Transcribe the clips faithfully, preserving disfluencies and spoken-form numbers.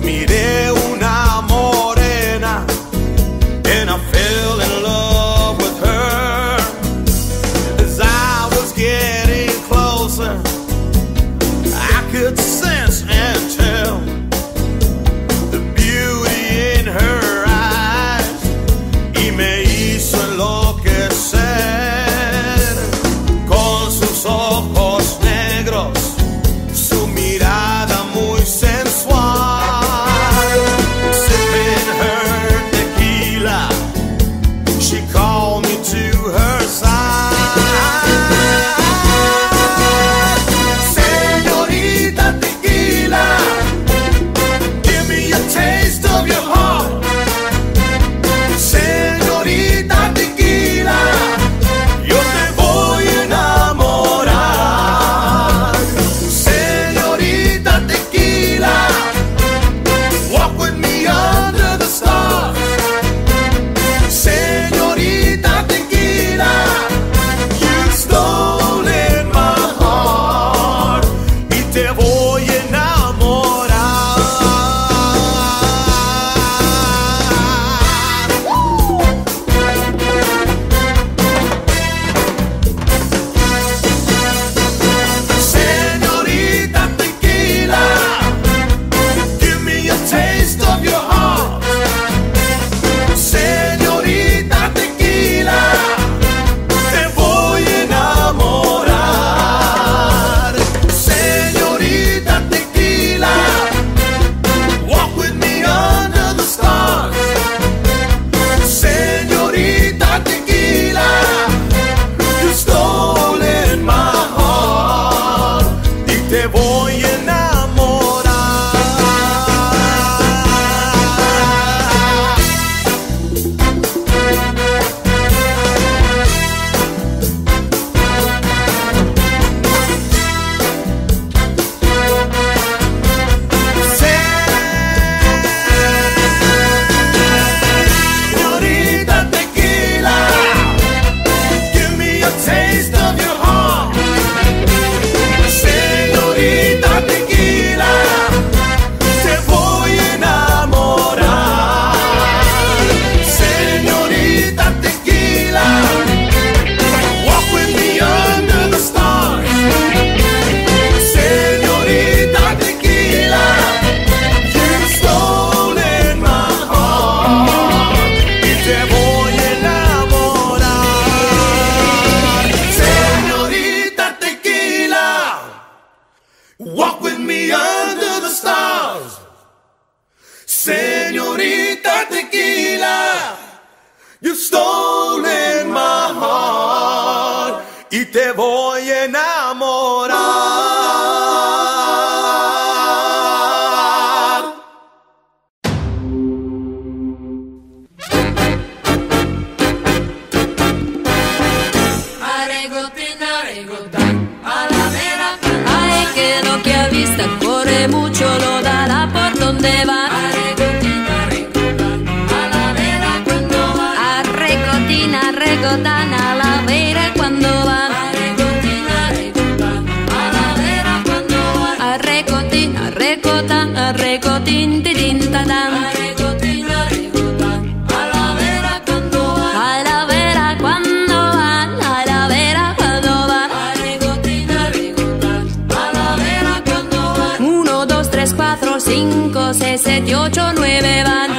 miré una morena and I fell in love with her. As I was getting closer, I could sense and tell the beauty in her eyes, y me hizo enloquecer con sus ojos negros, su mirada muy sensual. Sipping her tequila, she called me to her side. Señorita tequila, give me a taste of your heart. Señorita tequila, yo te voy a enamorar. Señorita tequila, walk with me under the stars. Señorita tequila, you've stolen my heart, y te voy a enamorar. Señorita tequila, give me a taste of your heart. Señorita tequila, te voy a enamorar. Señorita tequila, walk with me under the stars. Señorita tequila, you've stolen my heart, y te voy a enamorar. Señorita tequila, give me a taste of your heart. Señorita tequila, te voy a enamorar. Señorita tequila, walk with me under the stars. Señorita tequila, you've stolen my heart, y te voy a enamorar. Señorita tequila, walk with me under the stars. Señorita tequila, you've stolen my heart, y te voy a enamorar. Ay, que lo que avista corre mucho, lo dará por donde va. Arrecotina, arrecotan a la vera cuando va. Arrecotina, arrecotan, arrecotin, tirin, tadam. A la vera cuando van, a la vera cuando van. Uno, dos, tres, cuatro, cinco, seis, siete, ocho, nueve van.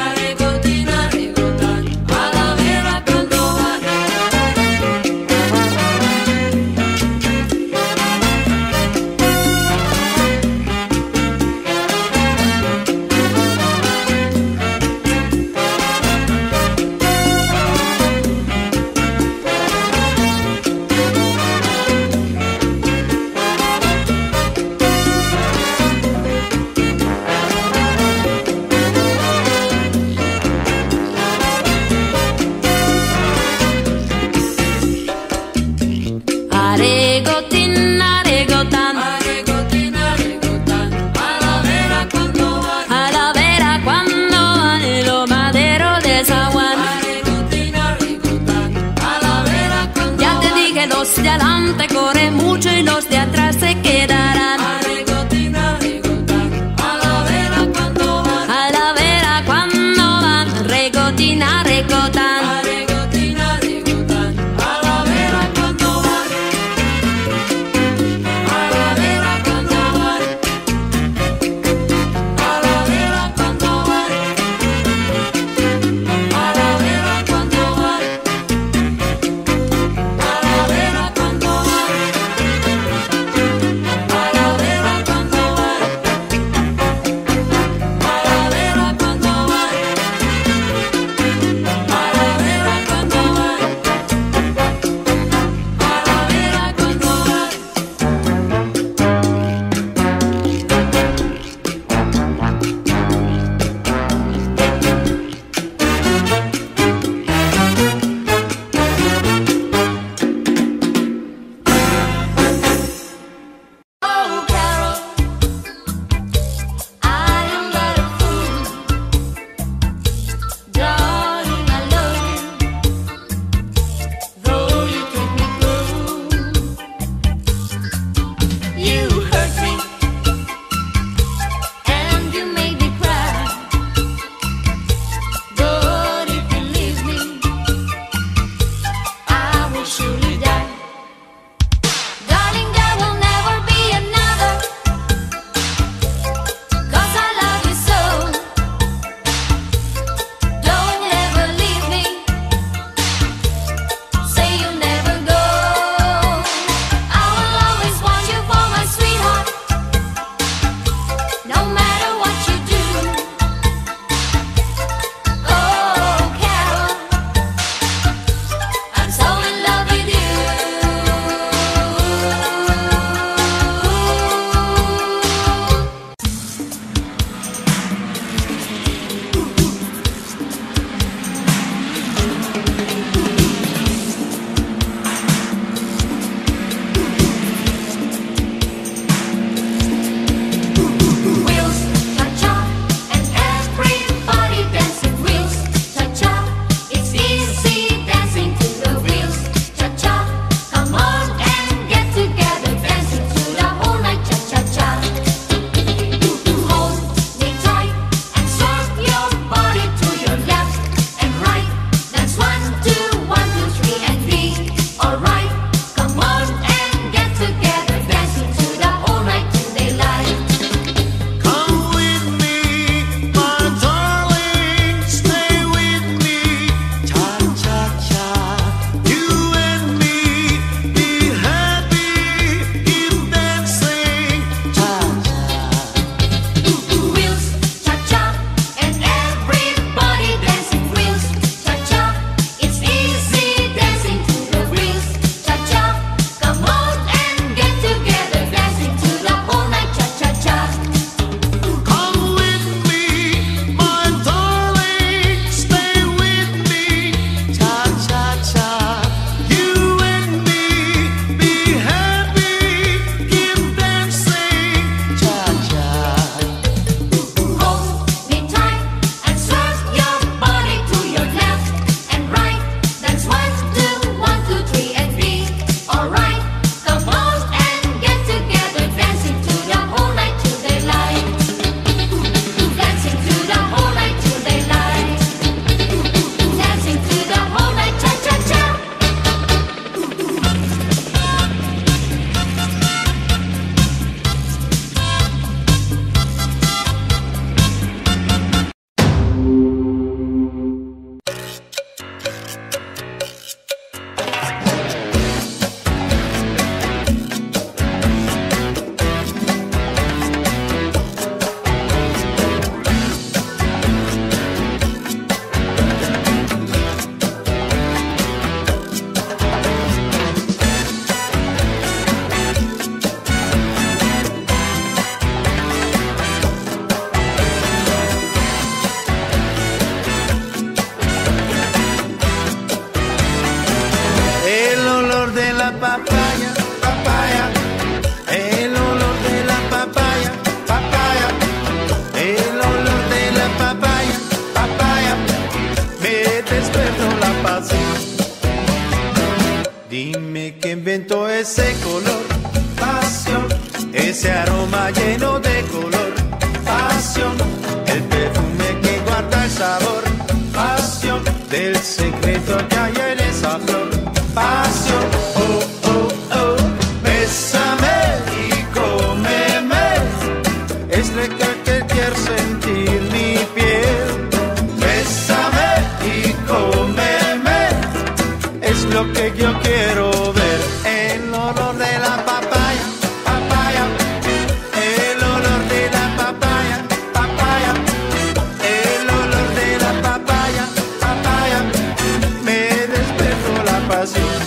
pasión. Oh, oh, oh, bésame y cómeme, es lo que quiero sentir mi piel. Bésame y cómeme, es lo que yo quiero ver. El olor de la papaya, papaya, el olor de la papaya, papaya, el olor de la papaya, papaya, me despertó la pasión.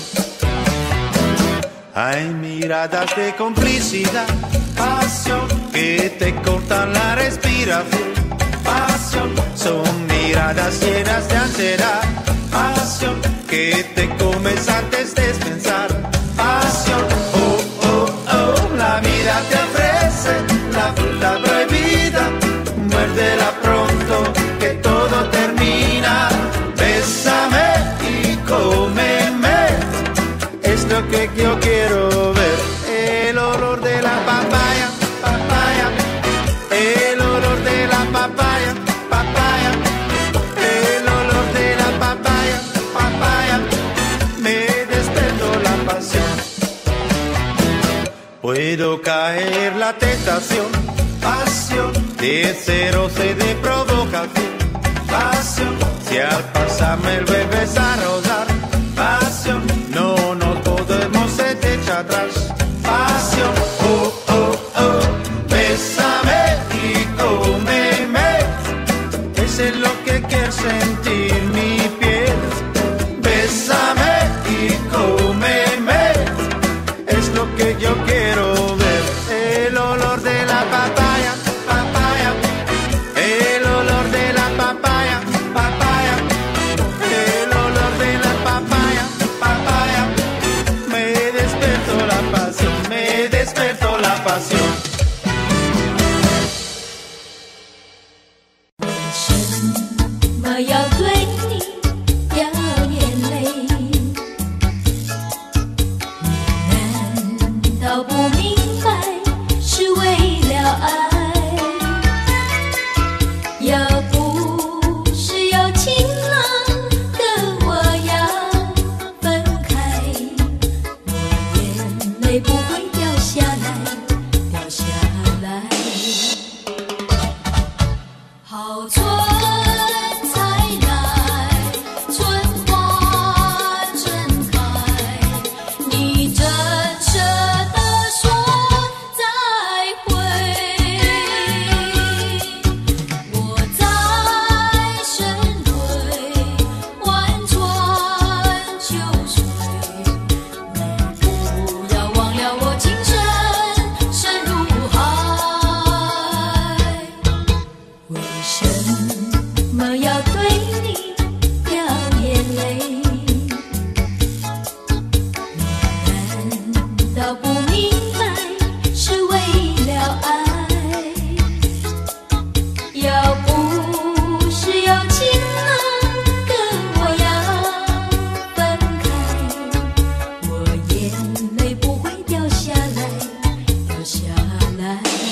Hay miradas de complicidad, pasión, que te cortan la respiración. Pasión, son miradas llenas de ansiedad. Pasión, que te comes antes de pensar. Pasión, oh, oh, oh, la vida te ofrece la fruta prohibida. Muérdela pronto, que todo termina. Bésame y cómeme, es lo que yo quiero ver. El olor de la papaya, papaya, el olor de la papaya, papaya, el olor de la papaya, papaya, me despertó la pasión. Puedo caer la tentación, pasión, de celos y de provocación. Pasión, si al pasar me vuelves a rozar. Pasión, no nos podemos echar atrás. Pasión, oh, oh, oh, bésame y cómeme, eso es lo que quiero sentir mi piel. Bésame y cómeme, es lo que yo quiero ver. El olor de la papaya, papaya, el olor de la papaya, papaya, el olor de la papaya, papaya, me despertó la pasión, me despertó la pasión. 为什么要对你掉眼泪？你难道不明白是为了爱？要不是有情郎跟我要分开，我眼泪不会掉下来，掉下来。好春才来，春花正开，你真舍得说再会？我在深闺婉转秋水，你不要忘了我情深深如海。为什么要对你掉眼泪？你难道不明白是为了爱？要不是有情郎跟我要分开，我眼泪不会掉下来，掉下来。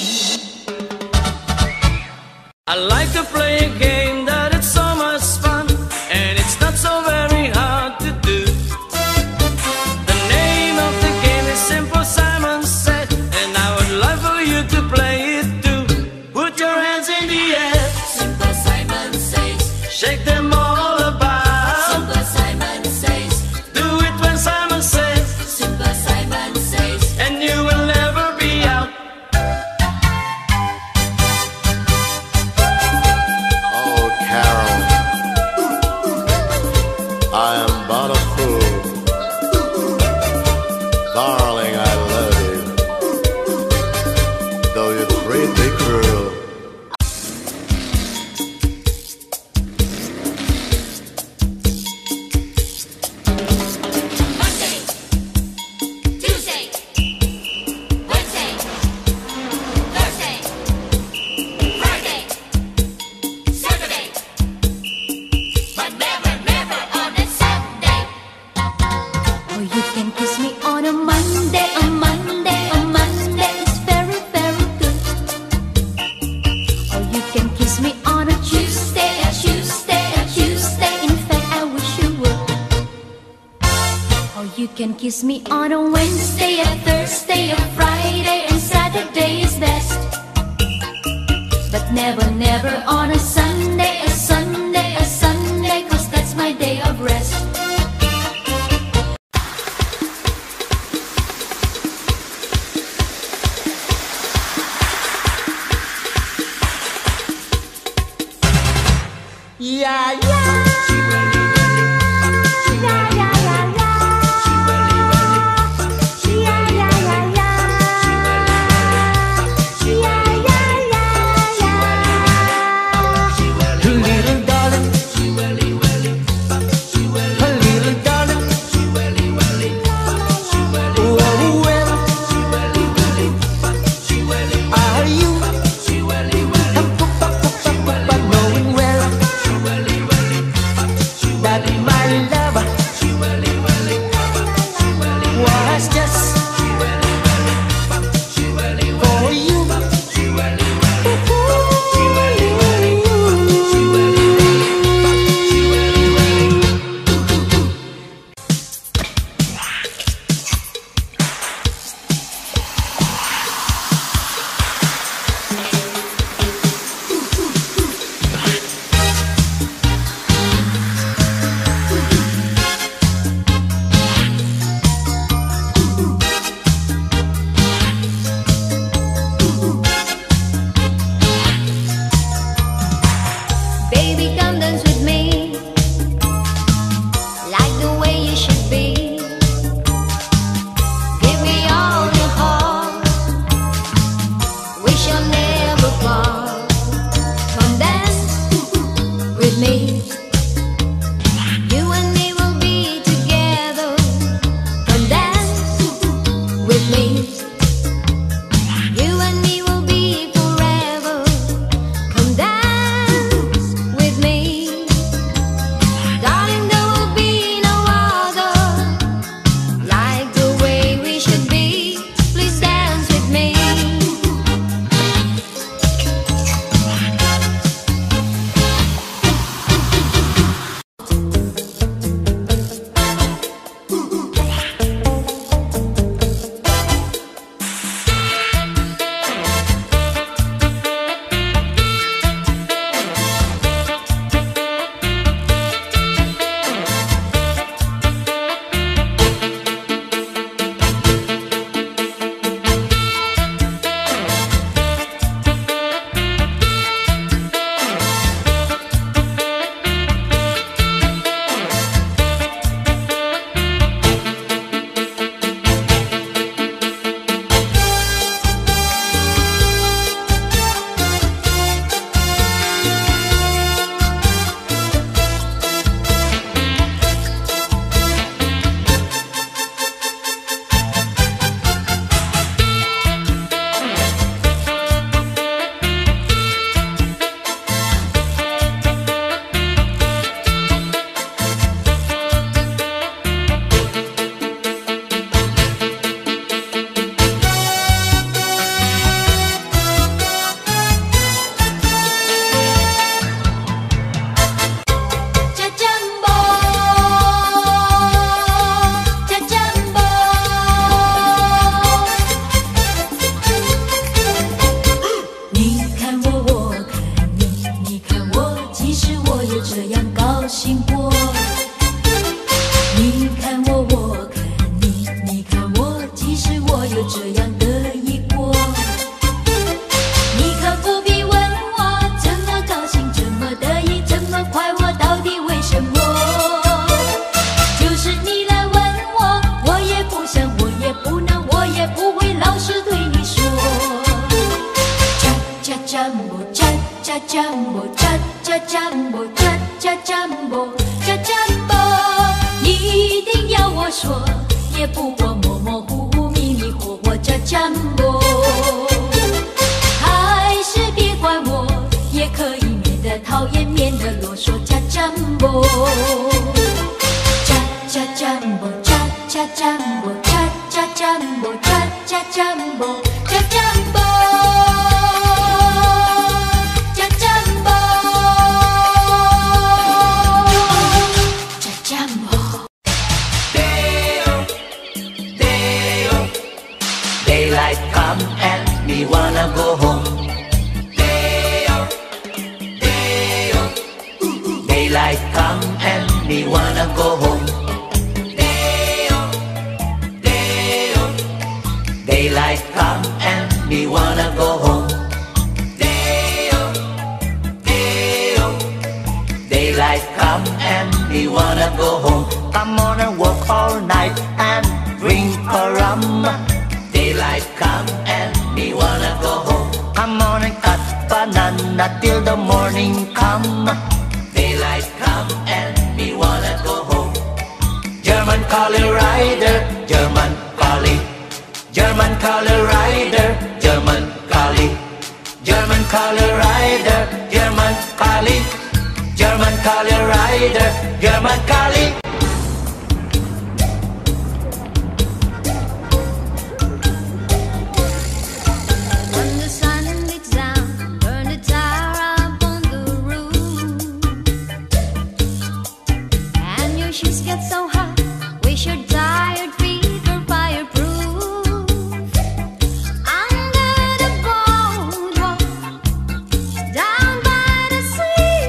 I like to play a game that it's so much fun, and it's not so very hard to do. The name of the game is simple, Simon said, and I would love for you to play it too. Put your hands in the air, Simple Simon says, shake them all about. Simple Simon says, Do it when Simon says, Simple Simon says, and you will never be out. Oh, Carol, I am but a fool. Darling, I love you, though you treat me cruel. can kiss me on a Wednesday, a Thursday, a Friday, and Saturday is best. But never, never on a Sunday, a Sunday, a Sunday, cause that's my day of rest. Yeah, yeah. Daylight come and me wanna go home. Day-o, day-o. Daylight come and me wanna go home. Day-o, day-o. Daylight come and me wanna go home. Come on and work all night and drink a rum. Daylight come and me wanna go home. Come on and cut banana till the morning come. Daylight come and me wanna go home. German collie rider, German collie. German collie rider, German collie. German collie rider, German collie. German collie rider, German collie. When the sun beats down, burn the tar up on the roof, and your shoes get so hot, wish your tired feet were fireproof. Under the boardwalk, down by the sea,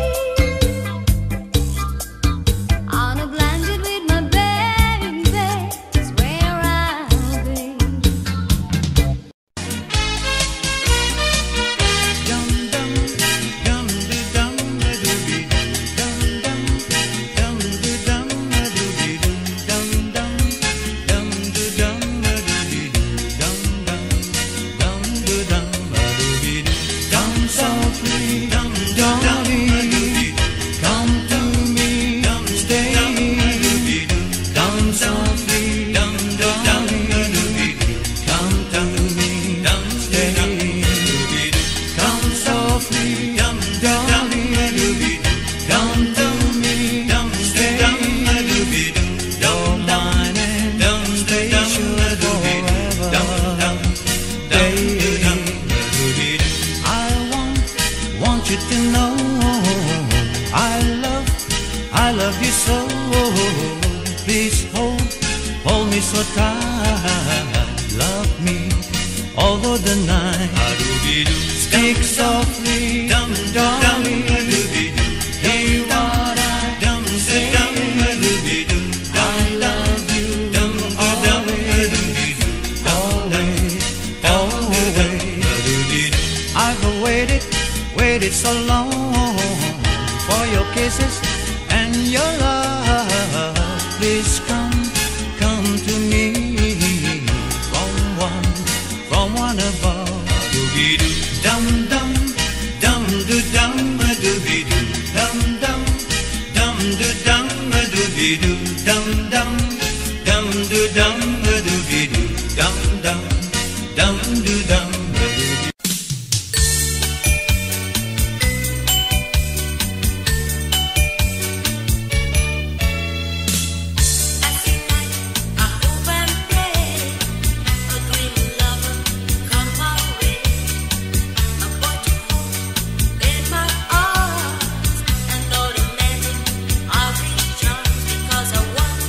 on a blanket with my baby, is where I'll be. You to know I love, I love you so. Please hold, hold me so tight. Love me, although the night speak softly, darling. Hear what I say. I love you always, always, always. I've waited, waited so long for your kisses and your love. Please come, come to me from one, from one above. Dum dum, dum do dum do be do, dum dum, dum do dum do be do, dum dum, dum do dum do be do, dum dum, dum do dum do be. Because I want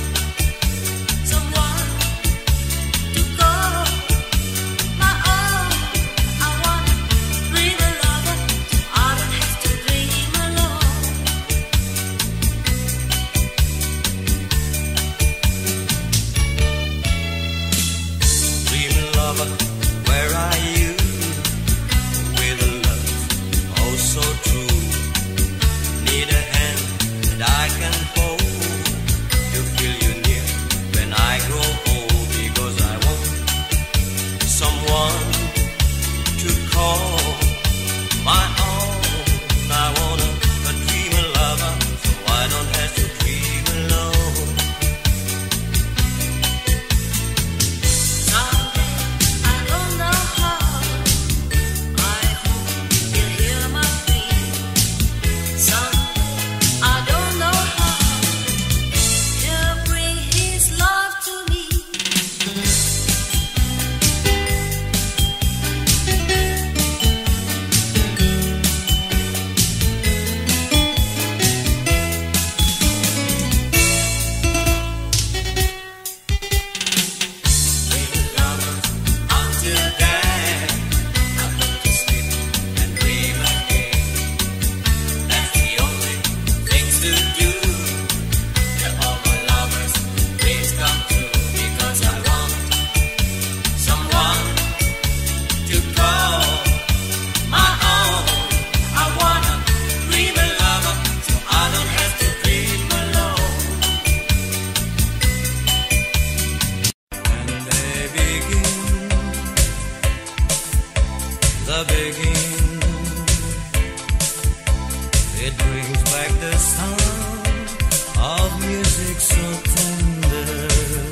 brings back the sound of music so tender.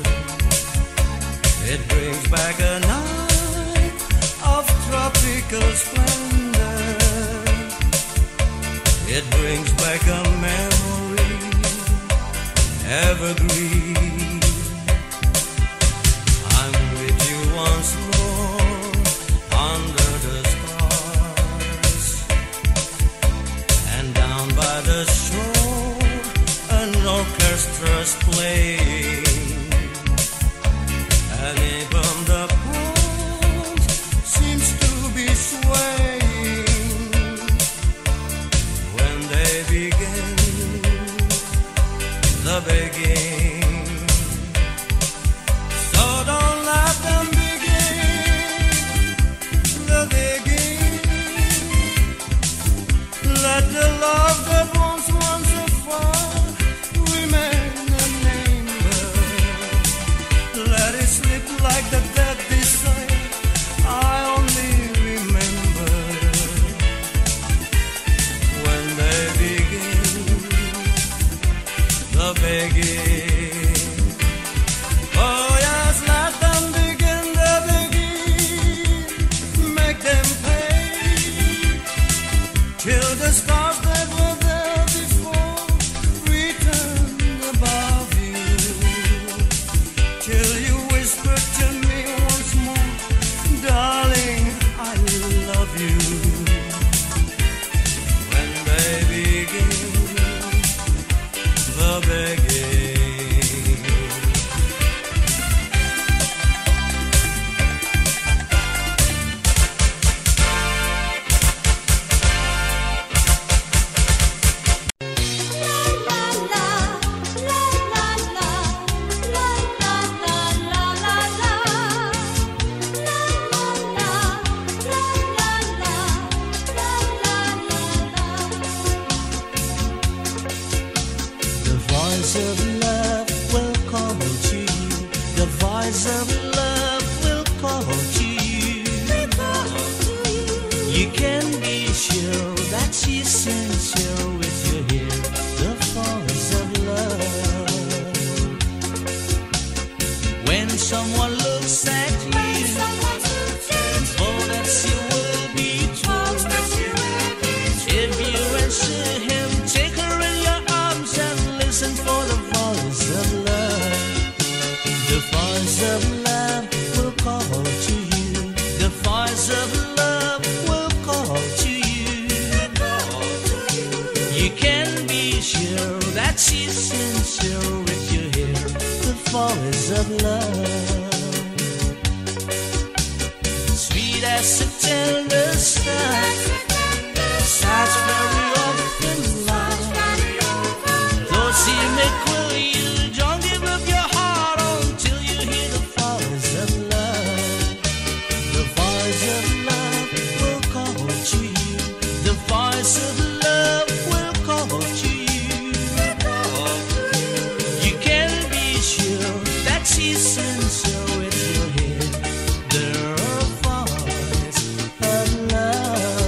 It brings back a night of tropical splendor. It brings back a memory evergreen. I'm with you once more under the stars, and down by the shore an orchestra's playing, and even the palms seems to be swaying when they begin the begging. So don't let them begin the begging. Let the love that once once afar remain a number. Let it slip like the dead desire I only remember when they begin the begging. Oh yes, let them begin the begging. Make them pay till the stars that were there before return above you. Till you whisper to me once more, darling, I love you. When they begin the begging. The voice of love will call to you. The voice of love will call to you. You can be sure that she's sincere with you here. The voice of love. When someone looks at you, for that she will be true. If you answer him, take her in your arms and listen for the voice of love. The voice of love will call to you. The voice of love will call to you. You can be sure that she's sincere with you here. The voice of love. Sweet as a tender sun, such very often love. Though she may quell you, don't give up your heart until you hear the voice of love. The voice of love will call to you. The voice of love will call to you. You can be sure that she's sincere with you here. The voice of love.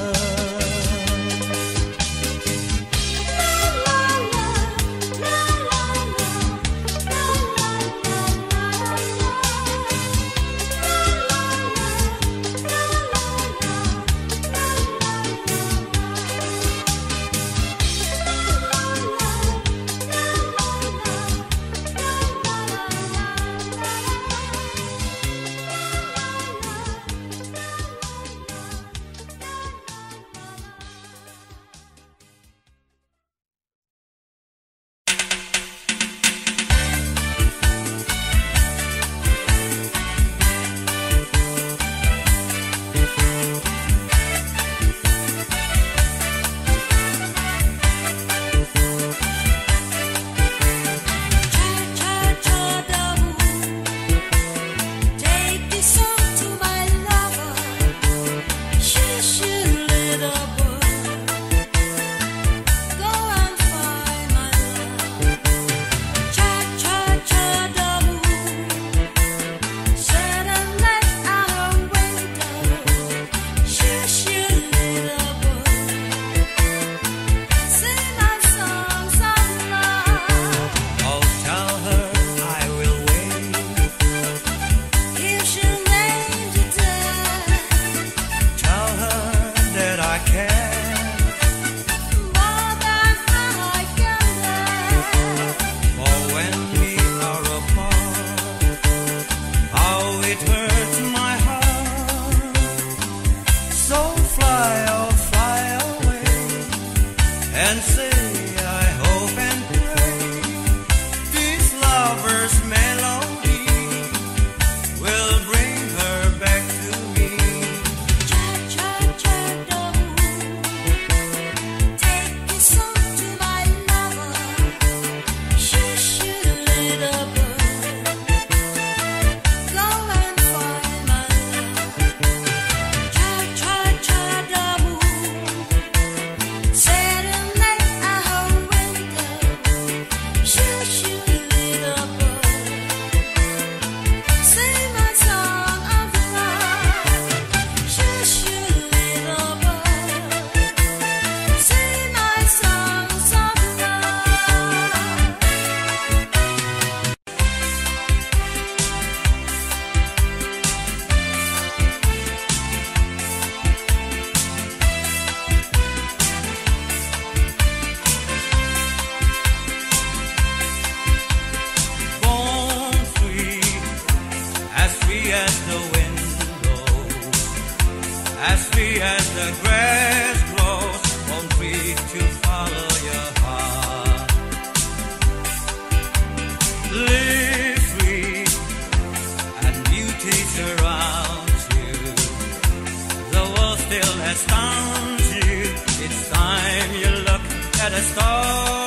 say I hope and pray this lover's melody will bring her back to me. Take this song to my lover. Shoot, shoot a little bird. Go and find my love. Cha cha cha da moon. Serenade at her window. Shoot, shoot a little bird. Sing my song of love. Shoot, shoot a little bird. Sing my songs of love. Born free, as free as the wind blows, as free as the grass grows, born free to follow your heart. Live free, and beauty surrounds you. The world still astounds you. It's time you look at a star.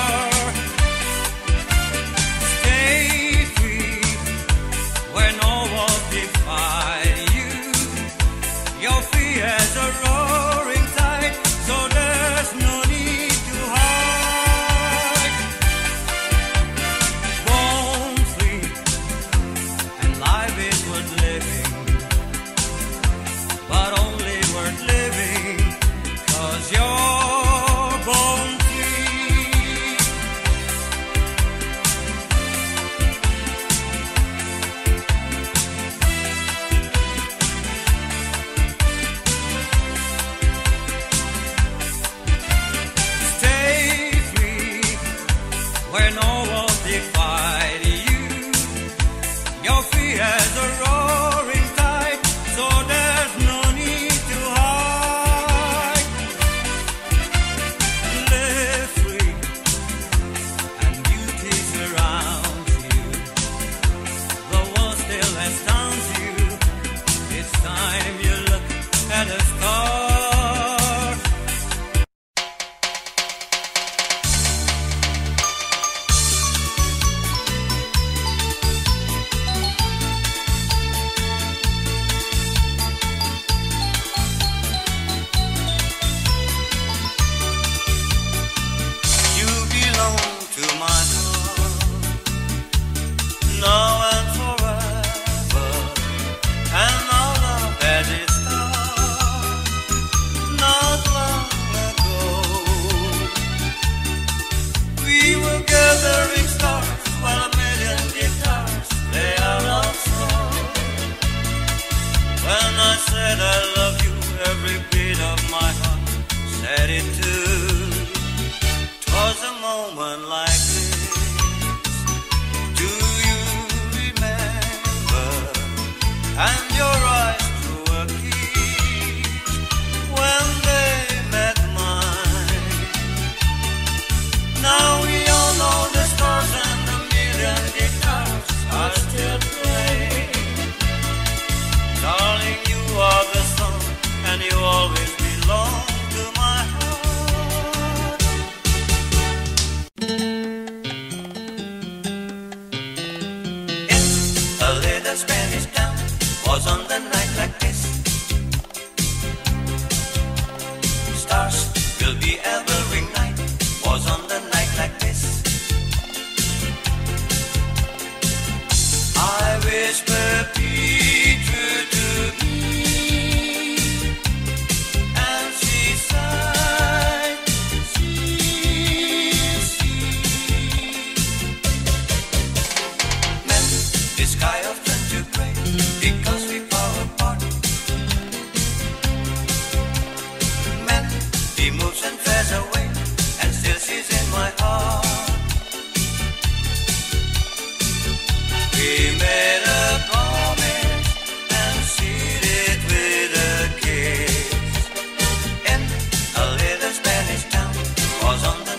Stay free where no walls defy you. You're free as a roaring tide, so there's no need to hide. Born free, and life is worth living, but only worth living 'cause you're born free. Stay free where no walls divide you. You're free as a roaring tide, so there's no need to hide. Live free, and beauty surrounds you. The world still astounds you. It's time you look at a star. You belong to my heart, now and forever, and our love had its start not long ago. We were gathering stars while a million guitars play our love song. When I said I love you, every beat of my heart said it too. 'Twas a moment like this. Do you remember? And your eyes through a kiss when they met mine. Now we all know the stars and the million guitars are still playing. Darling, you are the sun, and you always belong to my heart. In a little Spanish town was on the night like this. Stars will be every night was on the night like this. I whisper, be true to me, and she sighed, she, she. Men, the sky of turned to gray because we far apart. Men, he moves and fares away, and still she's in my heart. We made a promise and sealed it with a kiss. In a little Spanish town was on the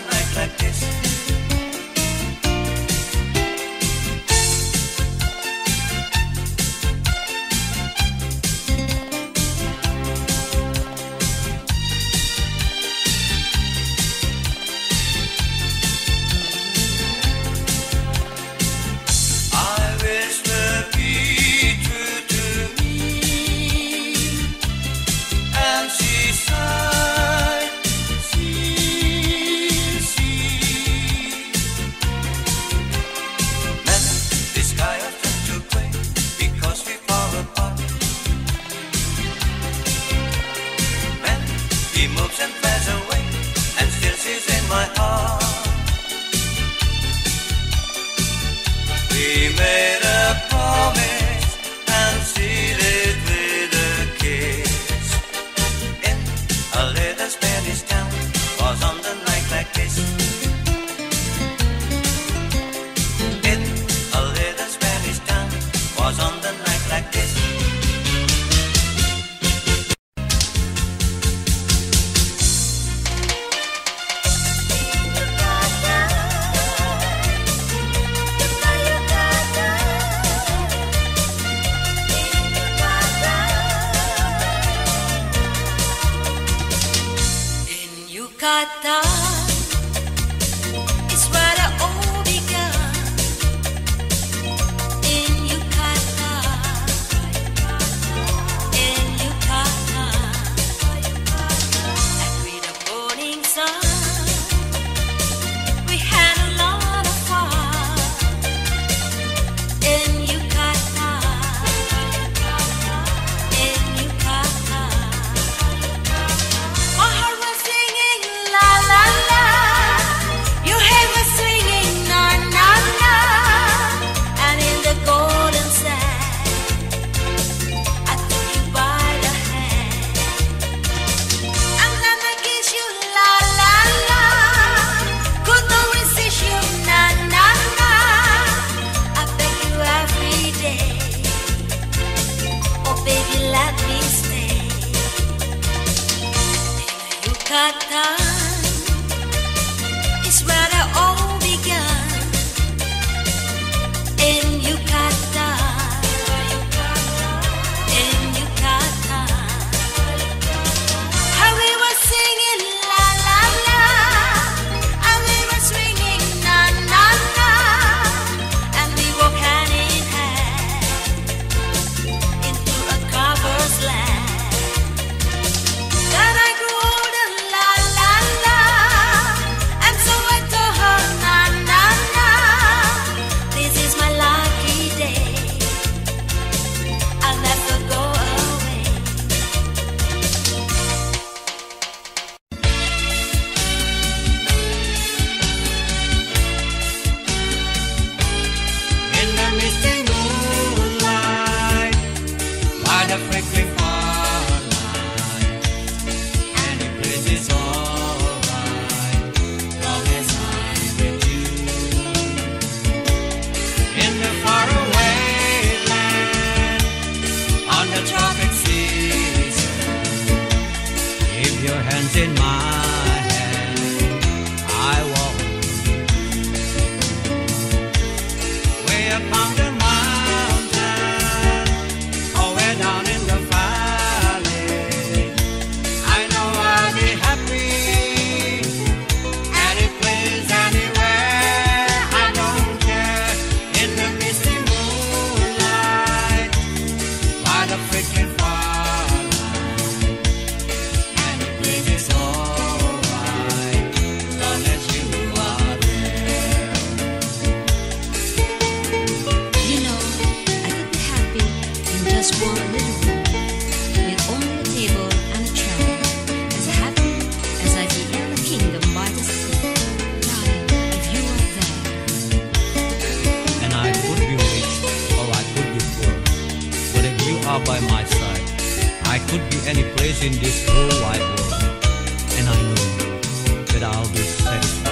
things in this whole wide world, and I know that I'll be satisfied.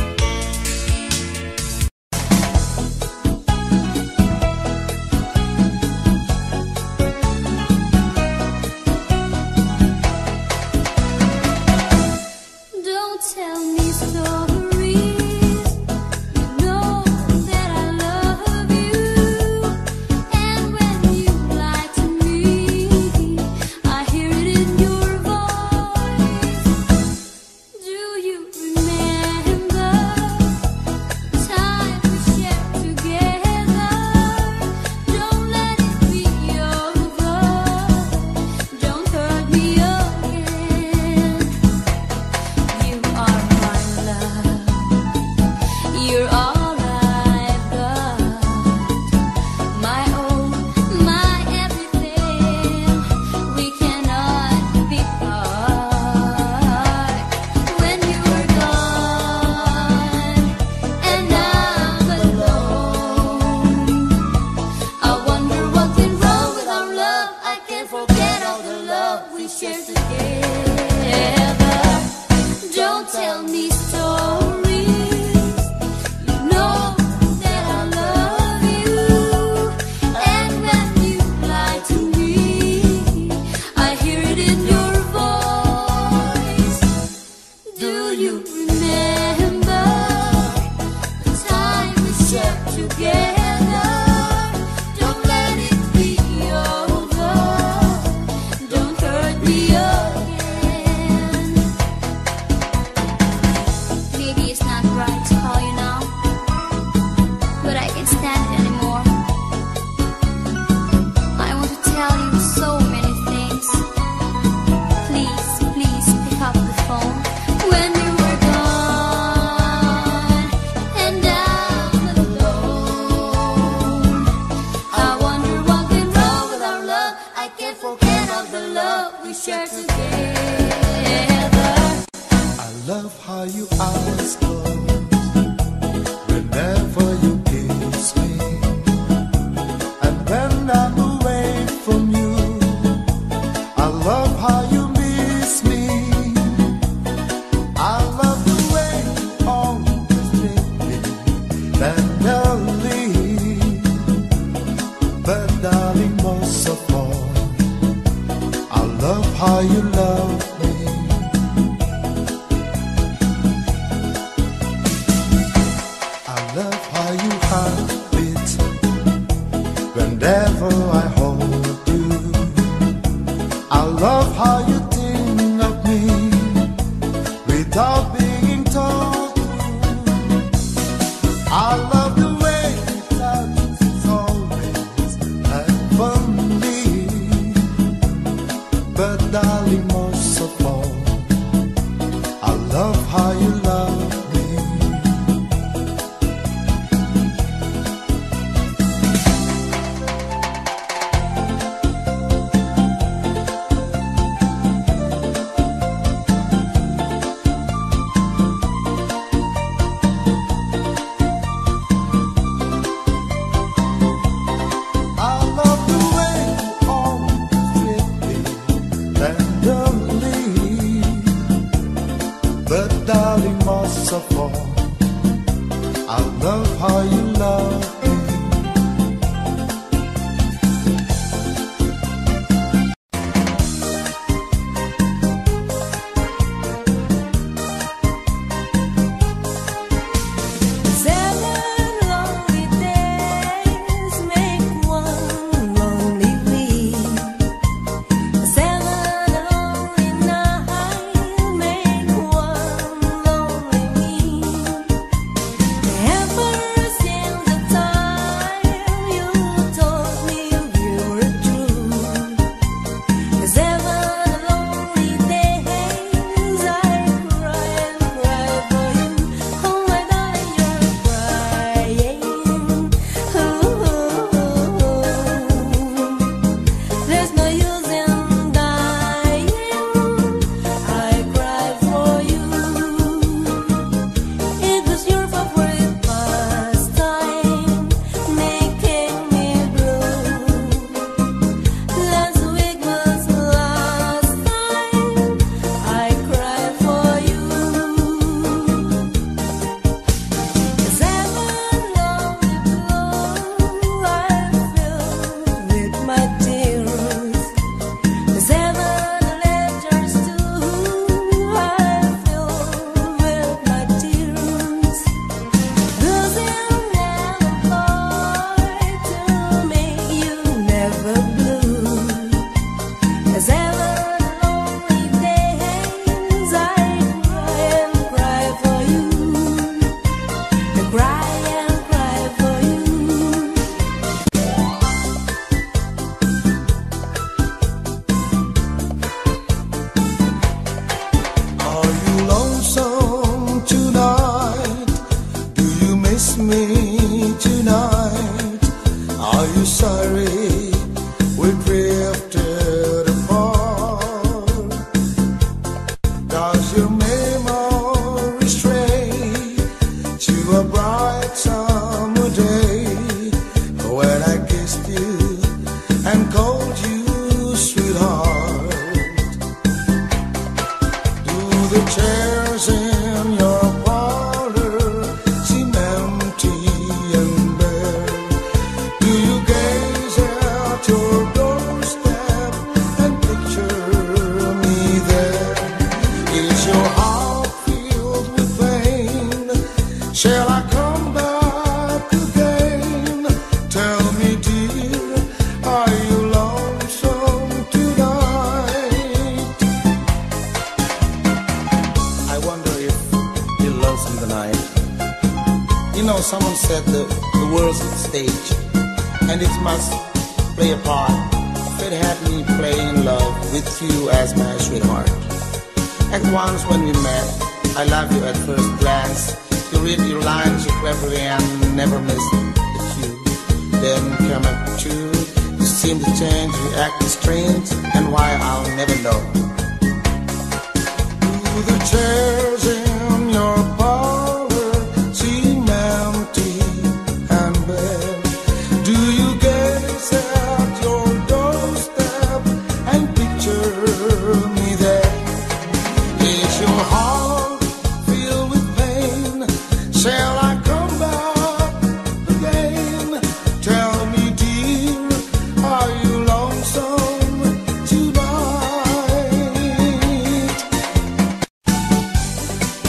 Don't tell me stories. You know that I love you, and when you lie to me, I hear it in your voice. Do you remember the time we shared together? Don't let it be over. Don't hurt me again. You are my love. You're all I've got. My own, my everything. We cannot be apart. When you were gone and I'm alone, I wonder what went wrong with our love. I can't forget all the love we shared together. Don't tell me stories. You know that I love you, and when you lie to me, I hear it in your voice. Do you remember the time we shared together? Don't let it be over. Don't hurt me again. Maybe it's not right to call you now, but I can't stand it anymore. I want to tell you so many things. Please, please pick up the phone. When you were gone and I'm alone, I wonder what went wrong with our love. I can't forget all the love we shared together. I love how you always close whenever you kiss me, and when I'm away from you, I love how you miss me. I love the way you always treat me tenderly, but darling, most of all, I love how you love me. I love how you hug it whenever I hold you. I love how you think of me without being told to. I love the way you touch is always heavenly, but darling, most of all, I love how you love me. I love the way you always treat me tenderly, but darling, most of all, I love how you love me. Seven lonely days make one lonely week. Seven lonely nights make one lonely week. Ever since the time miss me tonight? Are you sorry we drifted apart? Does your memory stray to a bright summer day when I kissed you and called you sweetheart? Do the chairs in your parlor seem empty and bare? Do you gaze at your doorstep and picture me there? Is your heart filled with pain? Shall I come back again? Tell me, dear, are you lonesome tonight? I wonder if you're lonesome tonight. You know, someone said that the world's a stage, and it must play a part. It had me playing love with you as my sweetheart. At once when we met, I loved you at first glance. You read your lines so cleverly and never miss the cue. Then come up to, you seem to change, you act strange, and why I'll never know. Do the chairs in your parlor seem empty and bare? Do you gaze at your doorstep and picture me there? Is your heart filled with pain? Shall I come back again? Tell me, dear, are you lonesome tonight?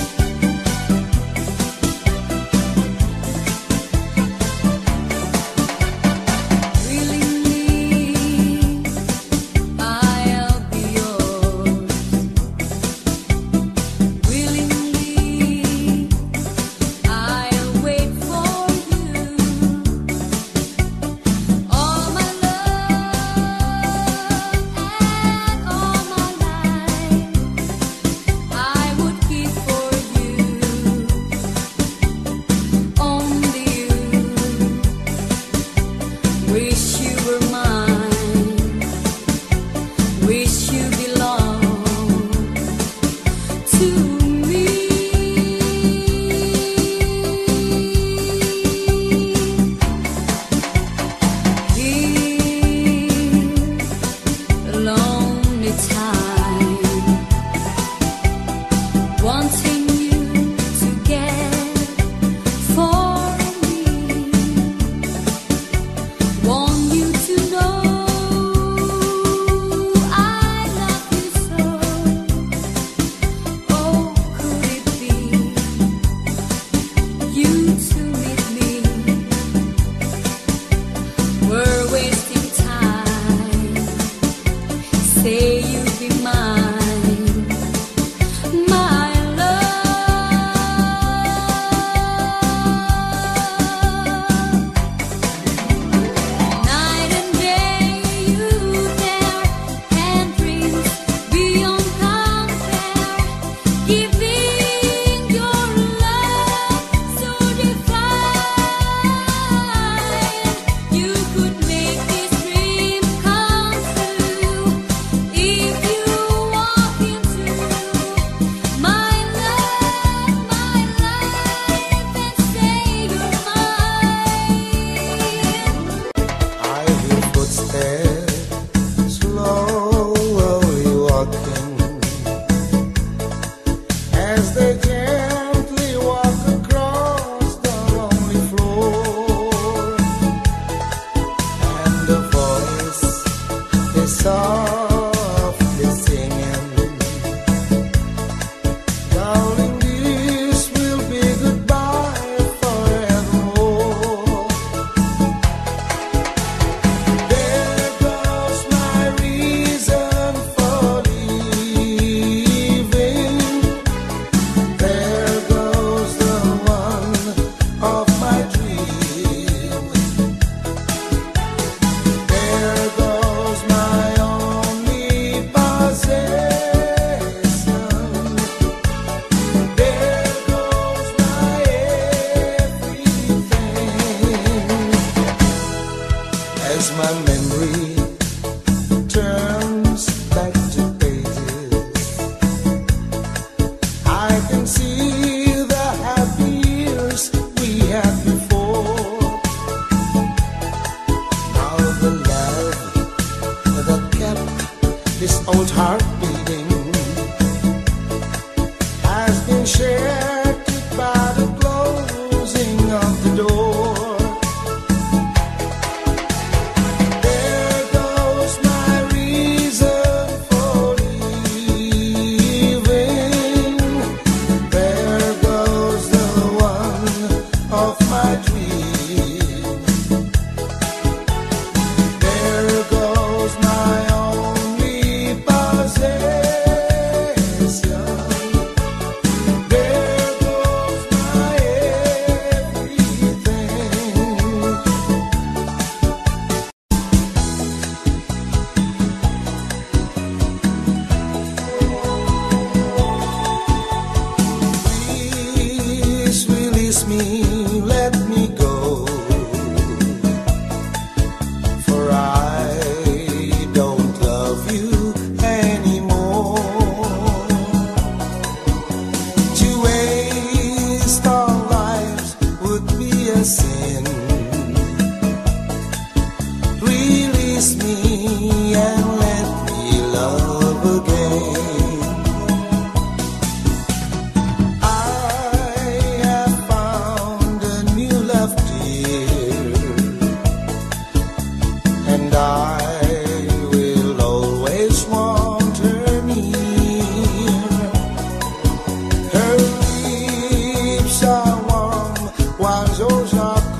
young memory turns back to pages. I can see the happy years we had before. Now the love that kept this old heart beating has been shared by the closing of the door. There goes my reason for leaving. There goes the one of my dreams. There goes my only possession. There goes my everything. Please release me, let me go, for I don't love you anymore. To waste our lives would be a sin. Release me and let me love again. I have found a new love, dear, and I will always want her near. Her lips are warm while yours are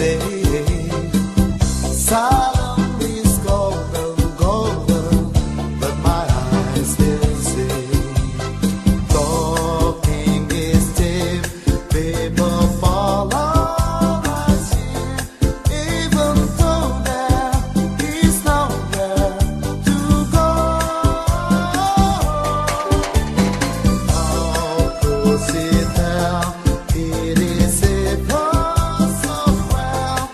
say, silence is golden, golden, but my eyes still say, talking is stiff, people fall on us here, even though there is nowhere to go. How could it down? It is a so well.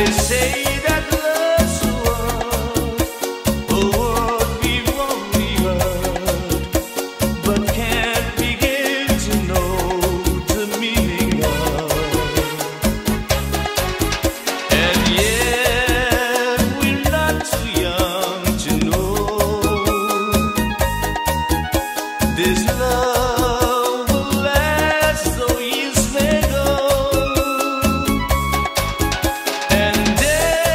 And then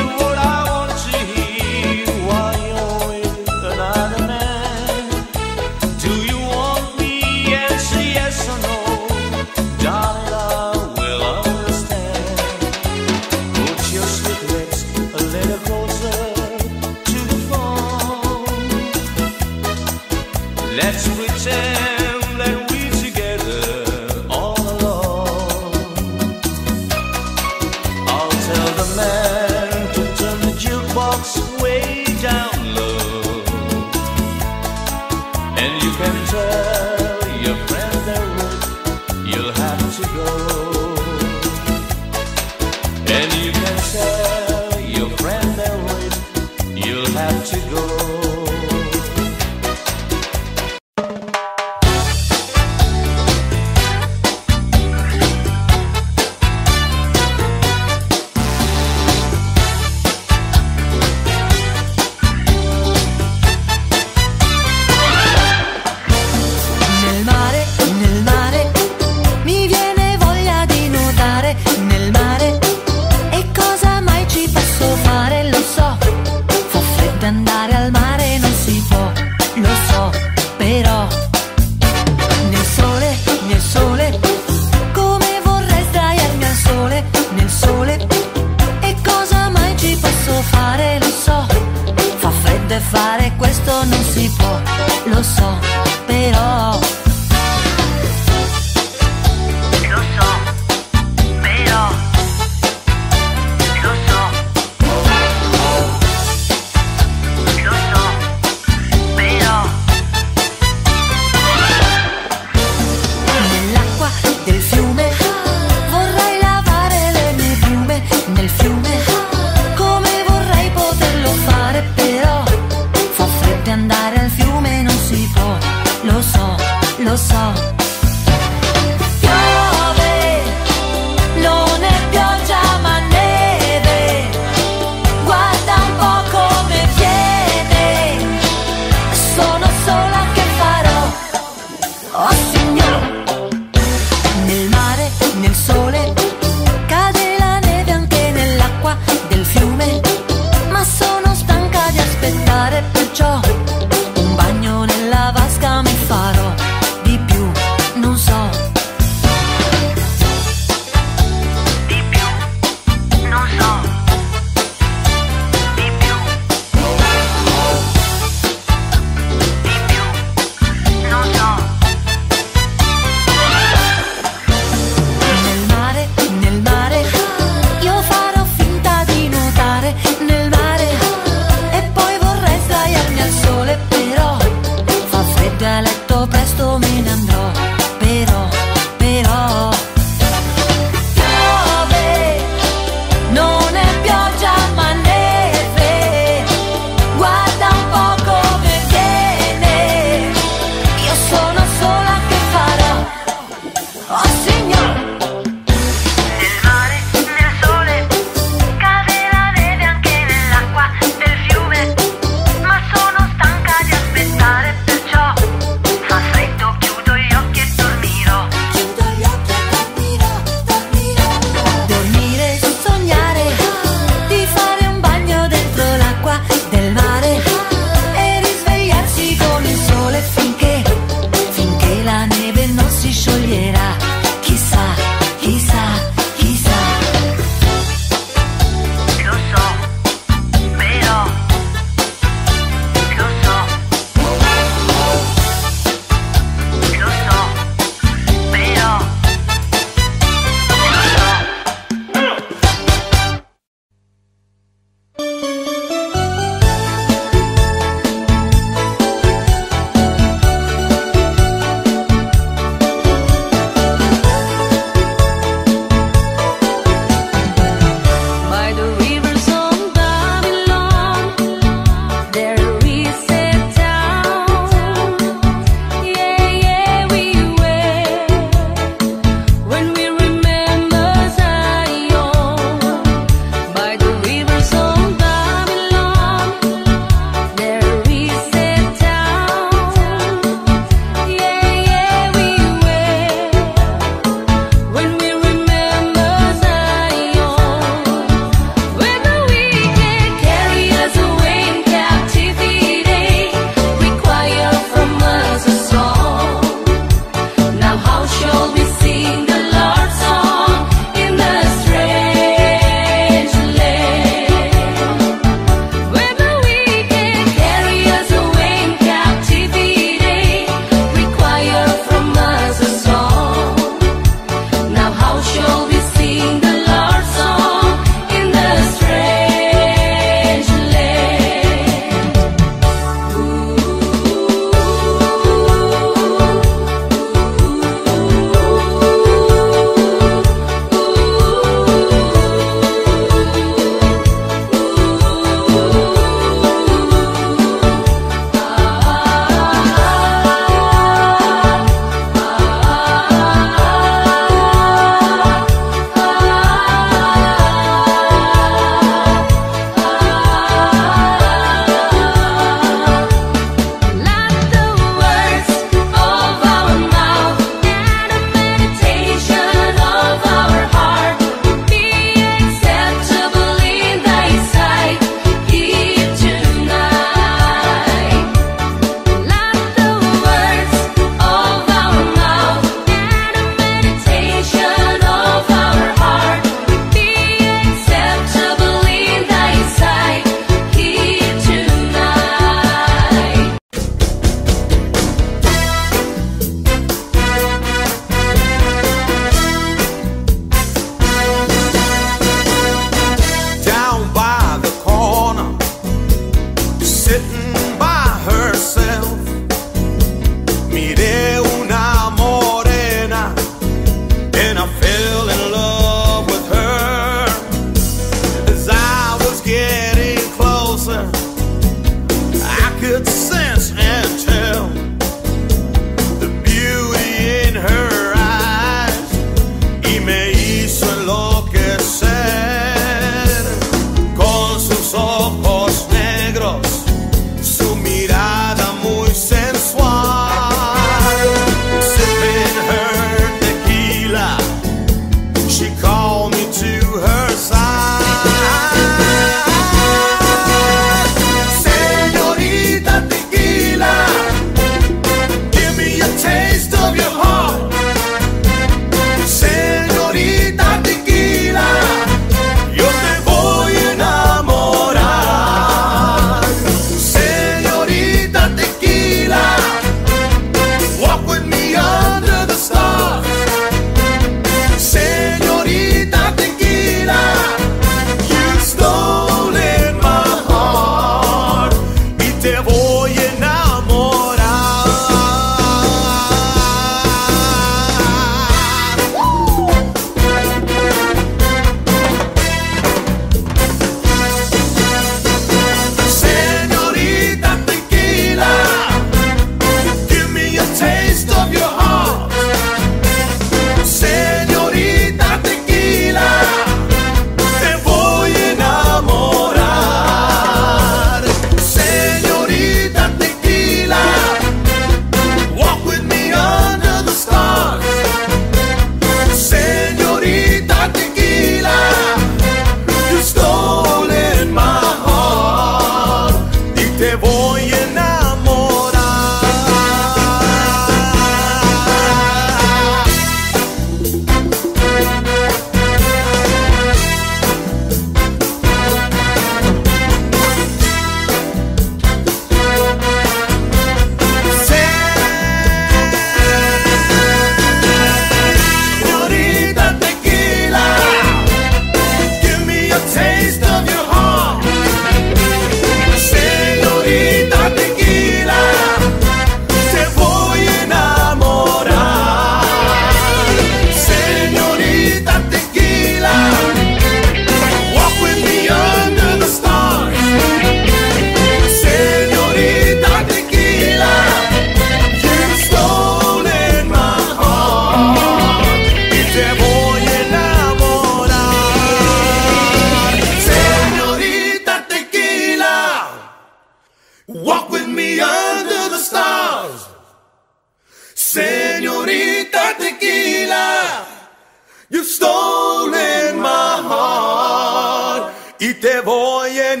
tequila. You've stolen my heart y te voy a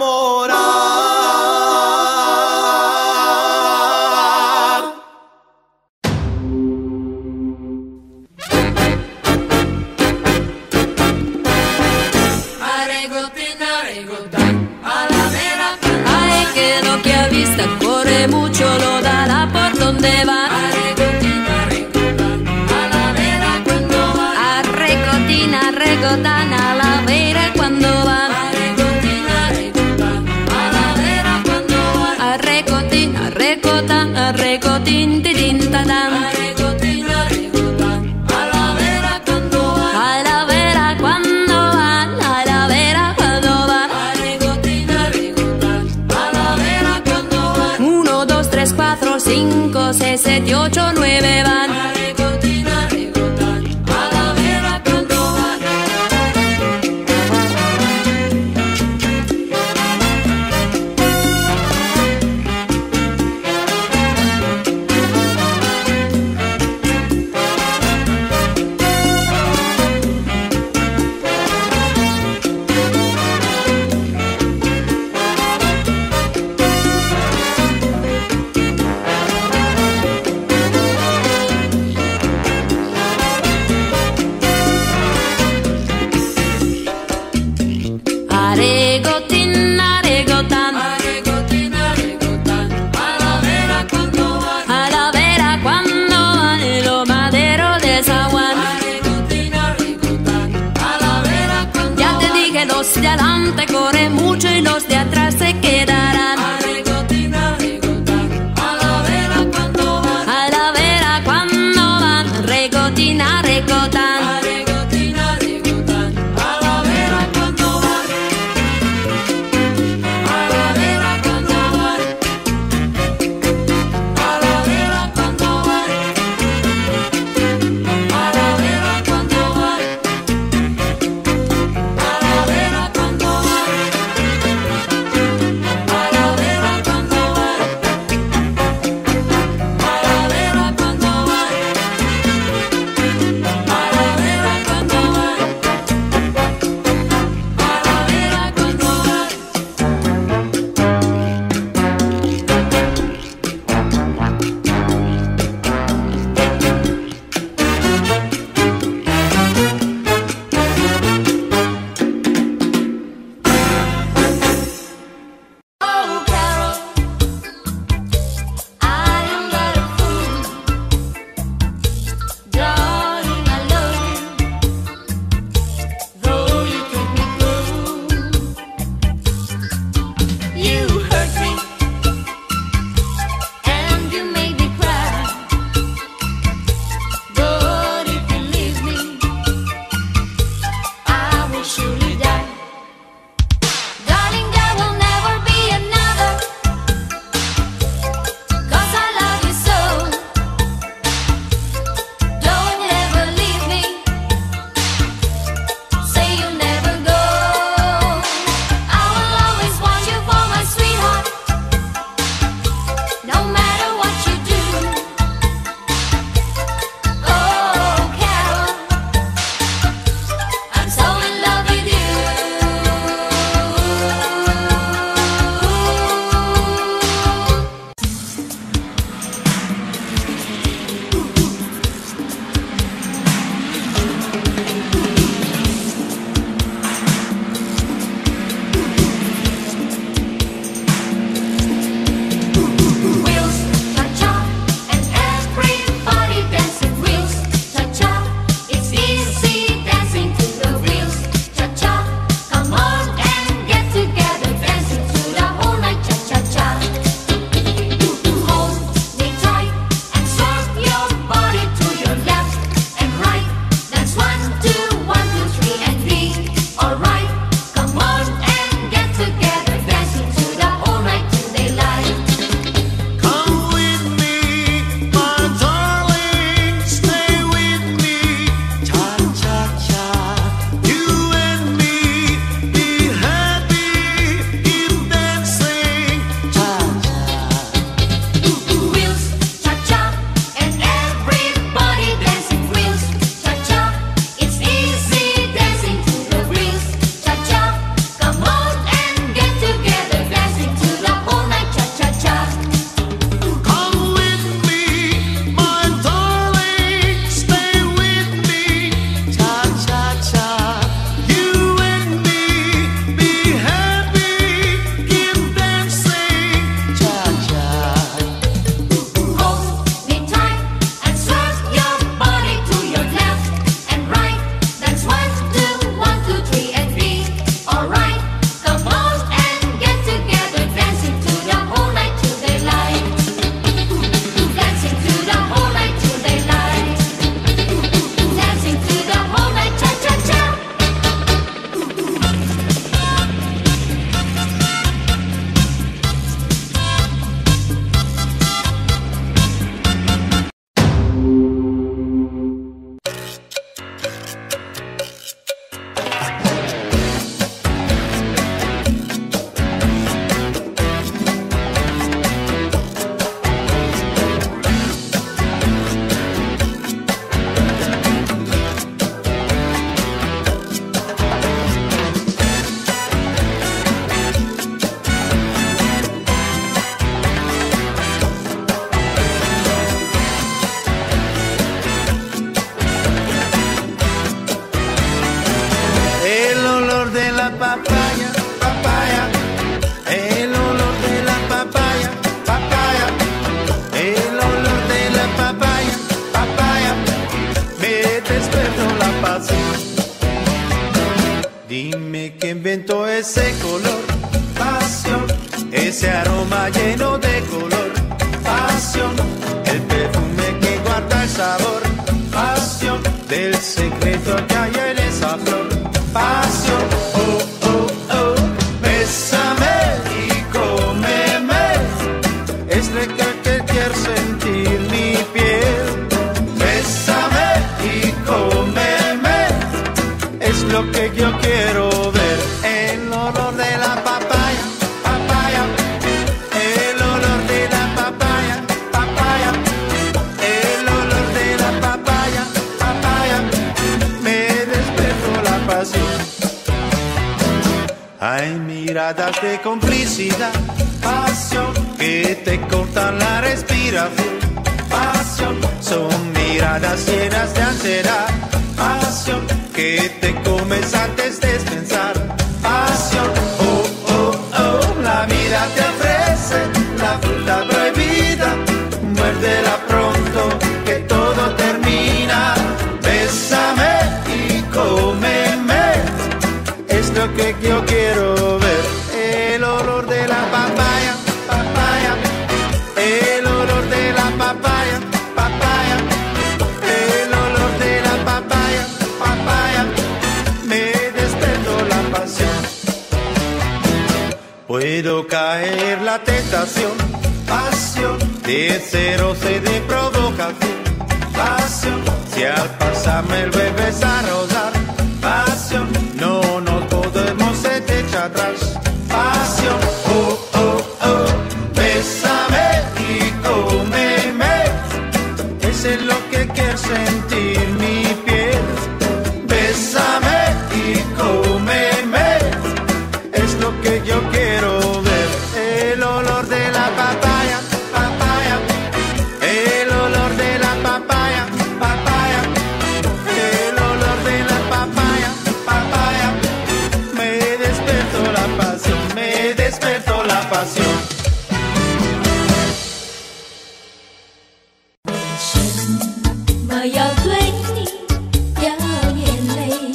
enamorar. Ay, que lo que avista corre mucho, lo dará por donde va. Arrecotina, recotan a la vera cuando van. Arrecotina, recotan, arrecotin, tirin, tadam. A la vera cuando van, a la vera cuando van. Uno, dos, tres, cuatro, cinco, seis, siete, ocho, nueve van. Aregotin, aregotan, a la vera cuando van en lo madero de San Juan. Ya te dije, los de adelante corren mucho y los de atrás se quedarán. A la vera cuando van, regotin, aregotan. A despertó la pasión. Dime quién inventó ese color, pasión, ese aroma lleno de color, pasión, el perfume que guarda el sabor, pasión, del secreto que hay en esa flor, pasión, oh, oh, oh, bésame y cómeme, es lo que quiero sentir mi piel, bésame y cómeme, es lo que yo quiero ver, el olor de la papaya, papaya, el olor de la papaya, papaya, el olor de la papaya, papaya, me despertó la pasión. Hay miradas de complicidad, pasión, que te cortan la respiración, pasión, son miradas llenas de ansiedad, pasión, que te comes antes de pensar, pasión, oh, oh, oh, la vida te ofrece la fruta prohibida, muérdela pronto que todo termina, bésame y cómeme, es lo que yo quiero ver, el olor de la papaya, papaya, el olor de la papaya, papaya, el olor de la papaya, papaya, me despertó la pasión. Puedo caer la tentación, pasión, de ceros y de provocación, pasión, si al pasarme el bebés a rozar, pasión, no nos podemos echar atrás, pasión, oh, oh, oh, bésame y cómeme, eso es lo que quiero sentir mi piel, bésame y cómeme, es lo que yo quiero ver, el olor de la papaya, papaya, el olor de la papaya, papaya, el olor de la papaya, papaya, me despertó la pasión, me despertó la pasión. 为什么要对你掉眼泪？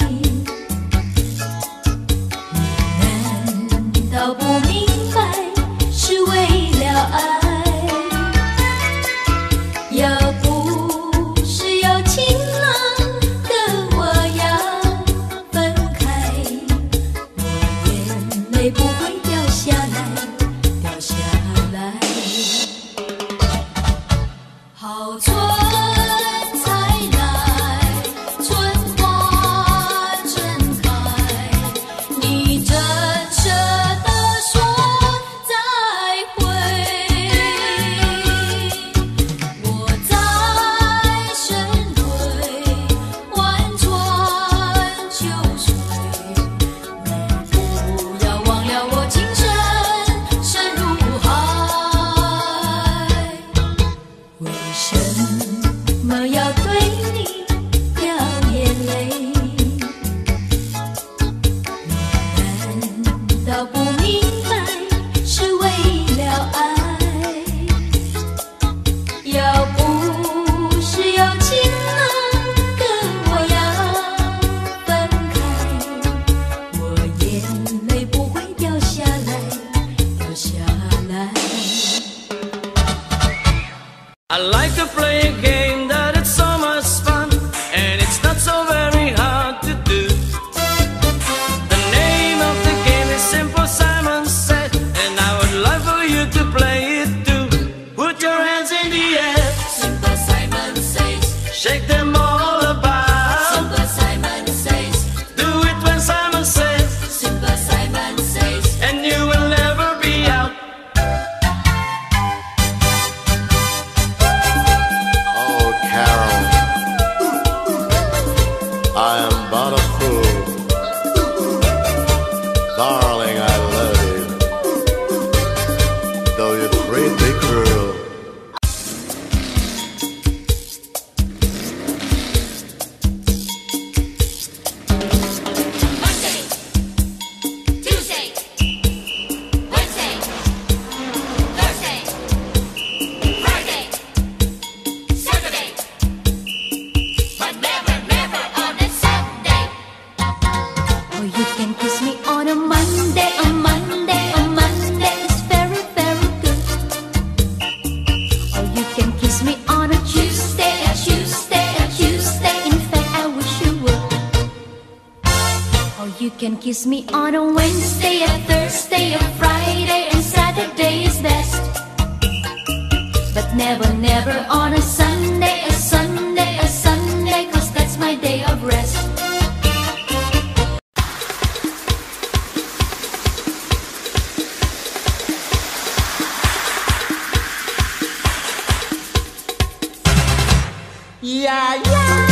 你难道不明白是为了爱？要不是有情郎跟我要分开，我眼泪不会掉下来，掉下来。好春才来，春花正开，你真舍得说再会？我在深闺婉转秋水，你不要忘了我情深深如海。为什么要对你掉眼泪？你难道不明白是为了爱？要不是有情郎跟我要分开，我眼泪不会掉下来，掉下来。 I like to play a game that it's so much fun, and it's not so very hard to do. The name of the game is simple, Simon said, and I would like for you to play it too. Put your hands in the air, Simple Simon says, shake them all about. Simple Simon says, Do it when Simon says, Simple Simon says, and you will never be out. Oh, Carol, I am but a fool. Darling, I love you, though you treat me cruel. Monday, Tuesday, Wednesday, Thursday, Friday, Saturday, but never, never can kiss me on a Wednesday, a Thursday, a Friday, and Saturday is best. But never, never on a Sunday, a Sunday, a Sunday, 'cause that's my day of rest. Yeah, yeah.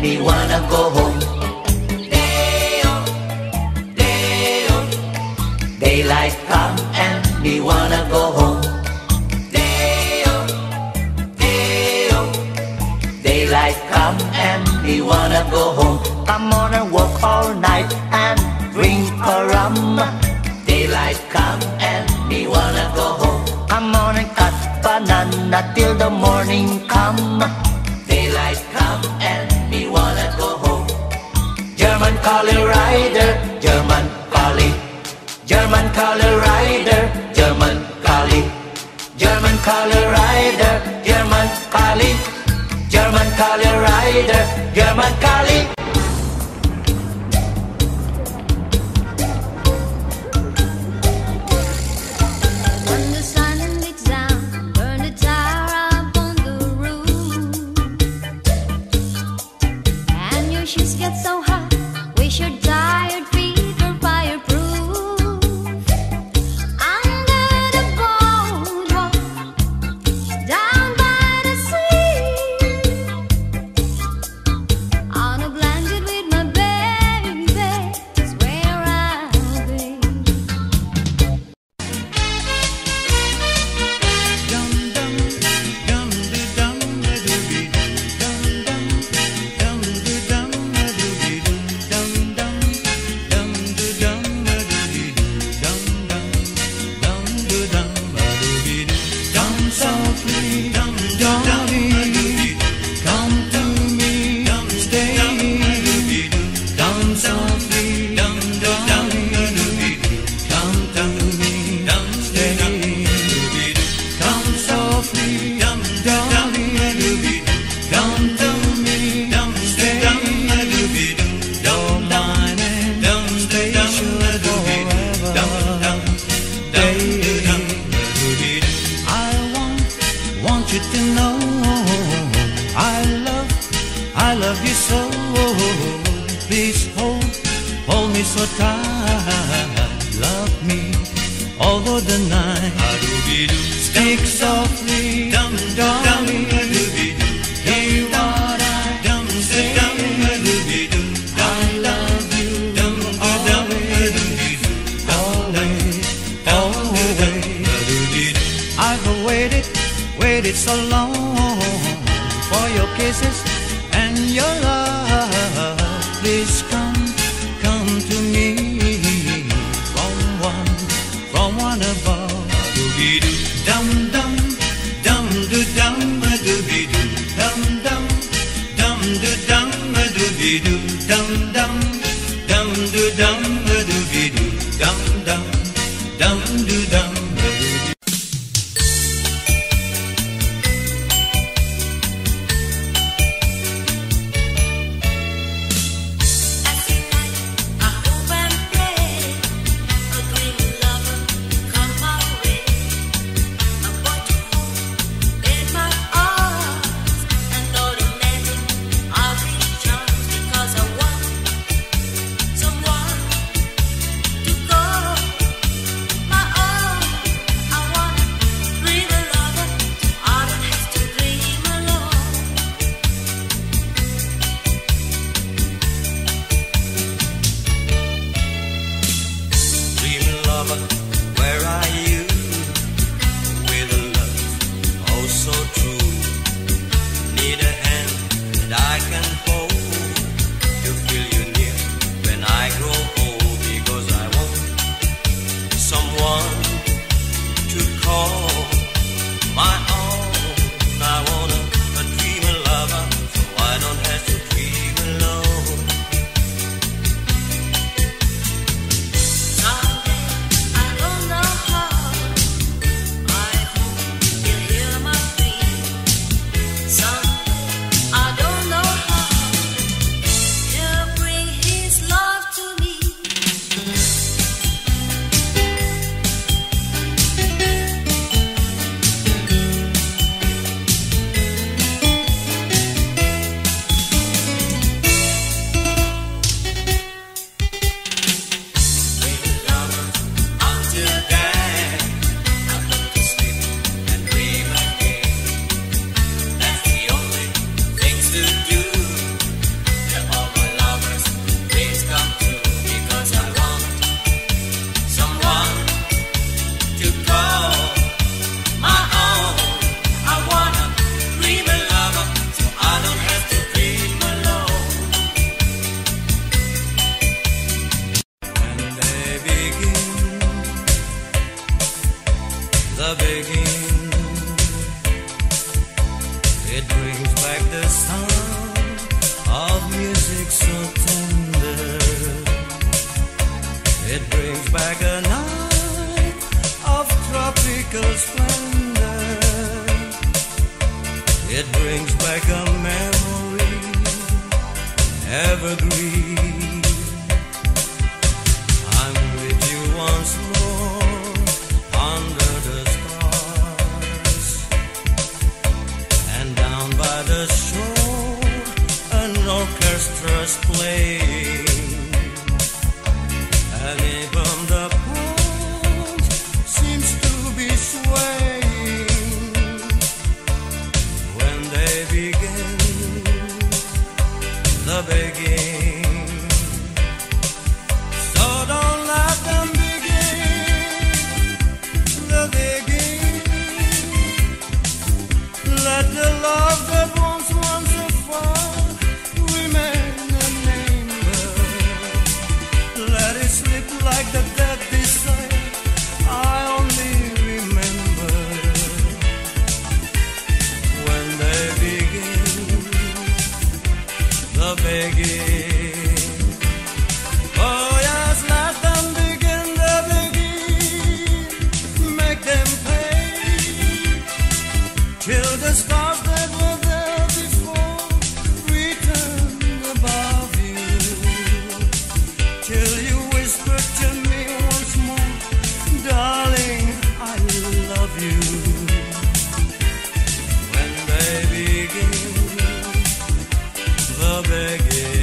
me wanna go home. Daylight come and me wanna go home. Daylight come and me wanna go home. Come on and work all night and drink a rum. Daylight come and me wanna go home. Come on and cut banana till the morning come. Daylight come and me wanna go home. German collie rider, German collie. German collie rider, German collie. German collie rider, German collie. German collie rider, German collie. When the sun beats down, burn the tower up on the roof, and your shoes get so hot, wish your tired feet were fireproof. Under the boardwalk, down by the sea, on a blanket with my baby, is where I'll be. Dum dum dum do dum do be dum dum dum do dum do be dum dum dum do dum do be dum dum dum do dum do be dum softly dum darling, come to me, stay. Dum softly dum darling, come to me, stay. Come softly, dum darling, come to me, stay. Don't mind and stay sure forever. Stay. I want, want you to know I love, I love you so. Please hold, hold me so tight. Love me although the night. Speak softly, darling. Hear what I say. I love you always, always, always. I've waited, waited so long for your kisses and your love. Please come, come to me from one, from one above. Dum dum dum do dum do be music so tender. It brings back a night of tropical splendor. It brings back a memory evergreen. I'm with you once more under the stars, and down by the shore an orchestra's playing, and even the pond seems to be swaying when they begin the begging. So don't let them begin the begging. Let the love that once once afar remain a neighbor. Let it slip like the dead desire I only remember when they begin the begging. Oh yes, let them begin the begging. Make them pay till the stars that were there before return above you. Till you whisper to me once more, darling, I love you. When they begin the begging.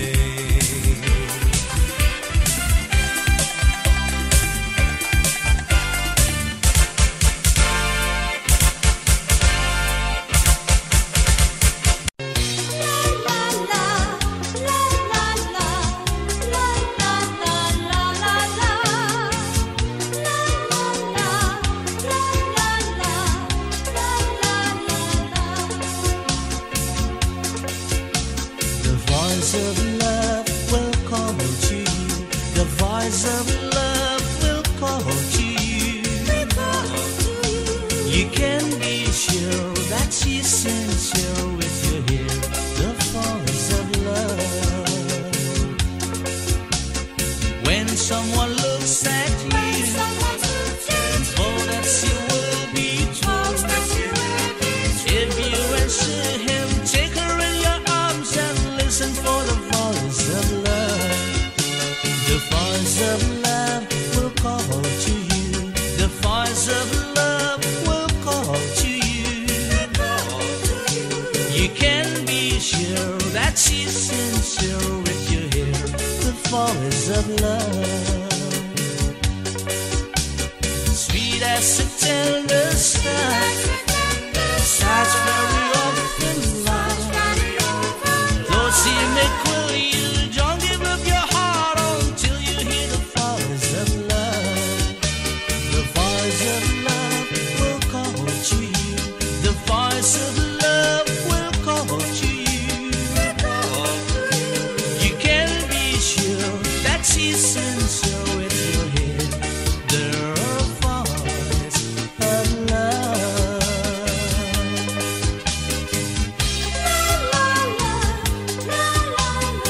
The voice of love will call to you. The voice of love will call to you. You can be sure that she's sincere with you here. The voice of love. When someone looks at you, oh, that she will be true. If you answer him, take her in your arms and listen for the voice of love. The voice of love will call to you. The voice of love will call to you. You can be sure that she's sincere with you here. The voice of love. Sweet as a tender sun, sighs very often lie. Though she may quill you, don't give up your heart until you hear the voice of love. The voice of love will call to you. The voice of love will call to you. You can be sure that she's sincere with you here. The voice of love. La la la, la la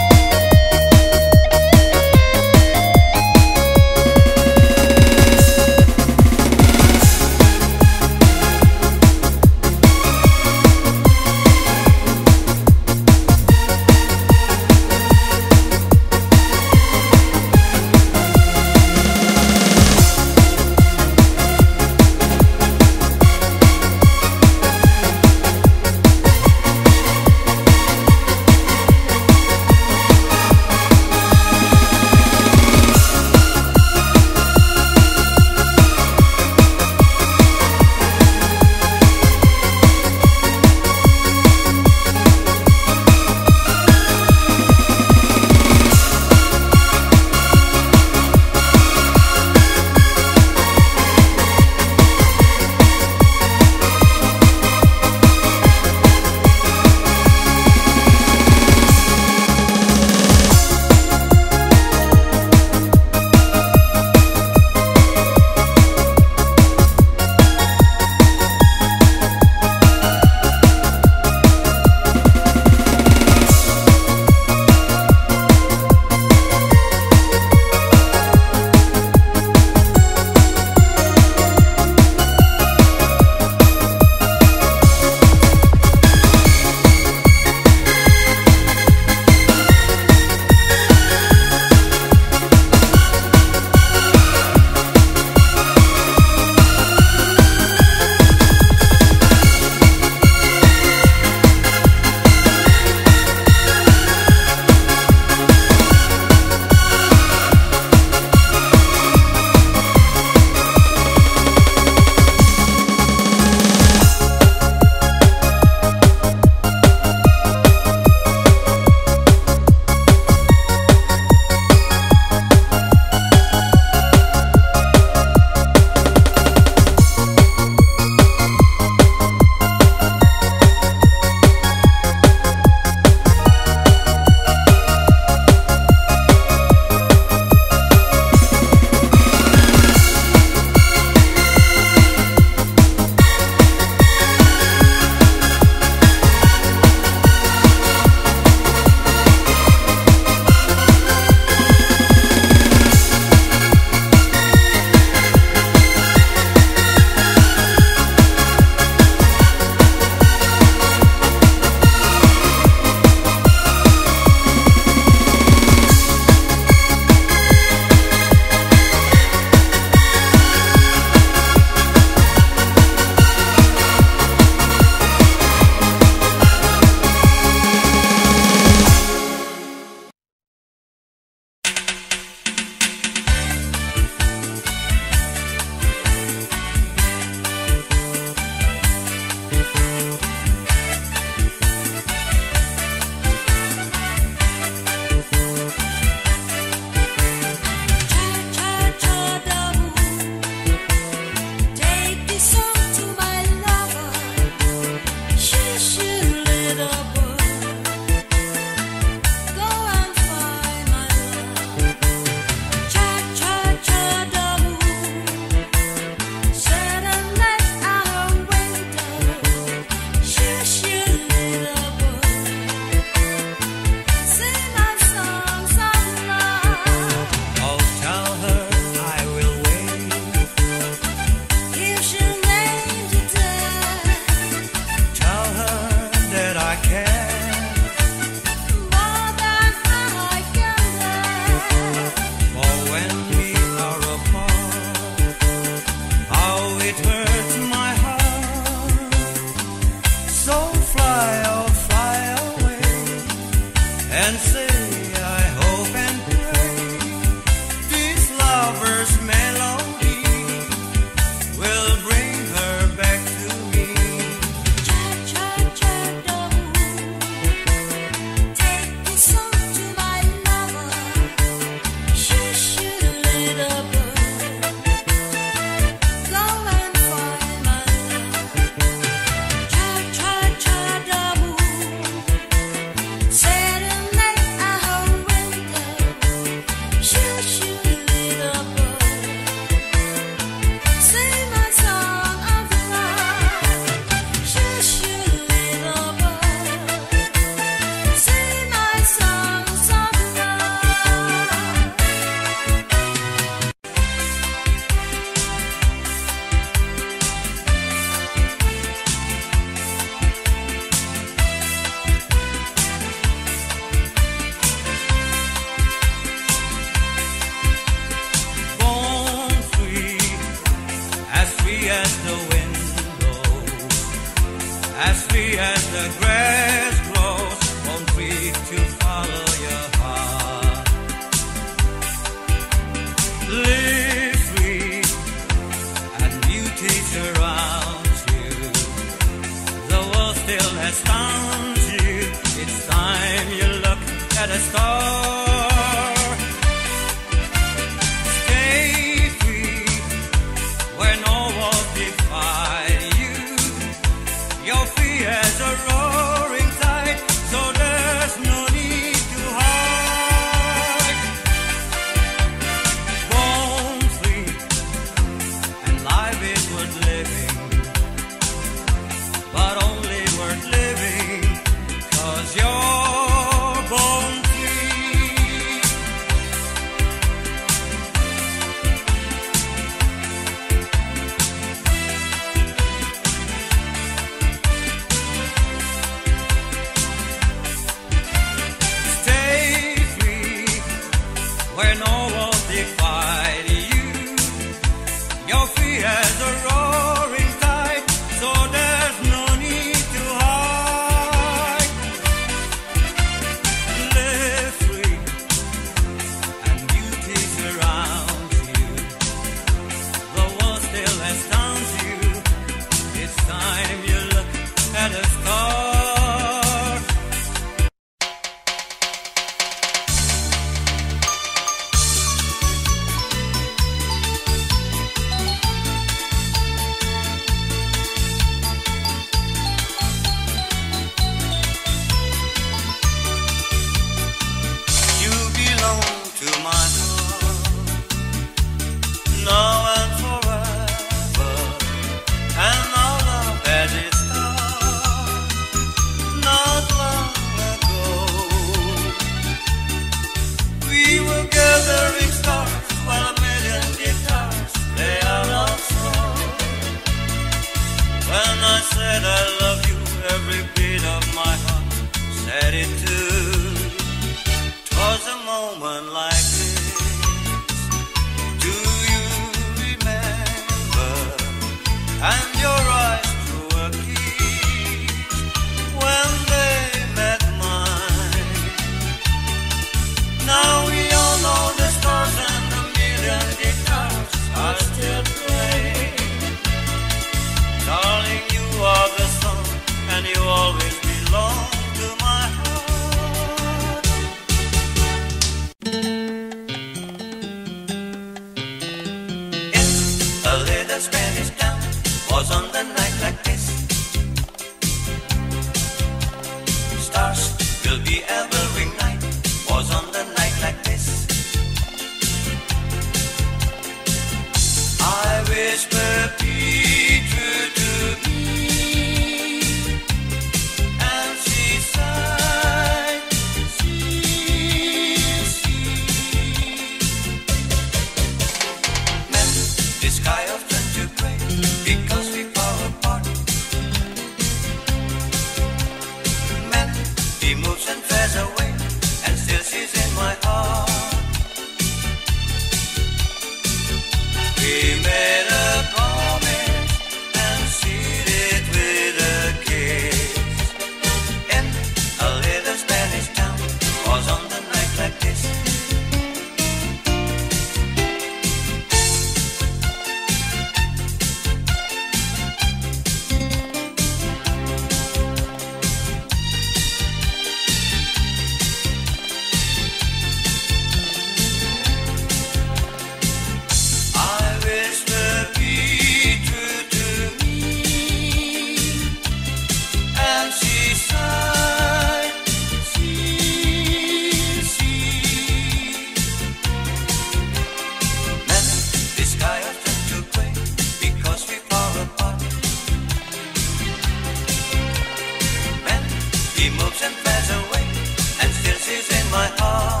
flies away and still she's in my heart.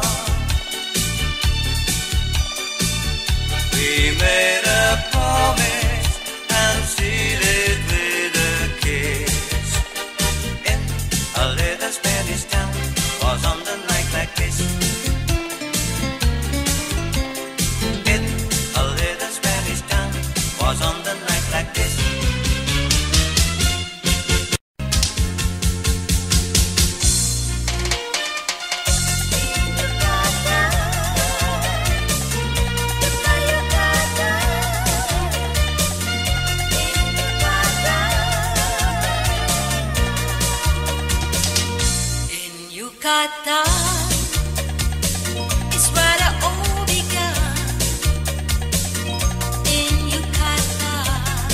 We made a promise and sealed it with a kiss. In a little Spanish town was on the night like this. In a little Spanish town was on the night like this. Yucatan is where the all began. In Yucatan,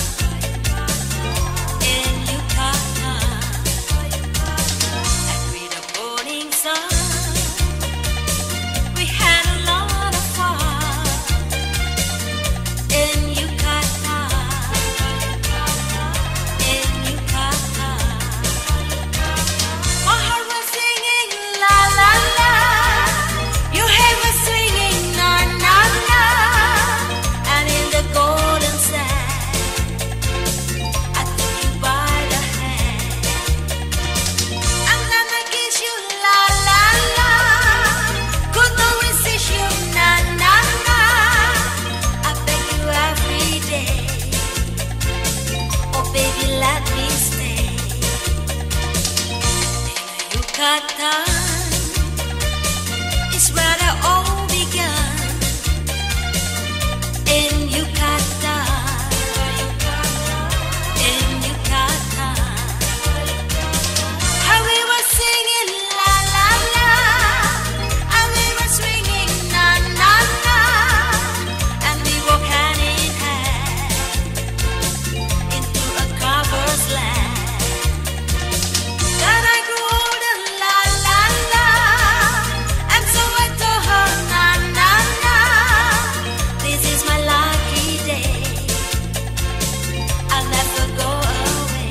in Yucatan, and with the morning sun, we had a lot of fun. In Yucatan, in Yucatan, my heart was singing la la la. Your head was swinging na na na. And in the golden sand, I took you by the hand. I'm gonna kiss you la la la. Could not resist you na na na. I beg you every day. Oh baby, let me stay. Yucatan is where it all began. In Yucatan, in Yucatan, how we were singing la la la, and we were swinging na na na, and we walk hand in hand into a carver's land. Then I grew older, la la la, and so I told her, na na na, this is my lucky day. I'll never go away.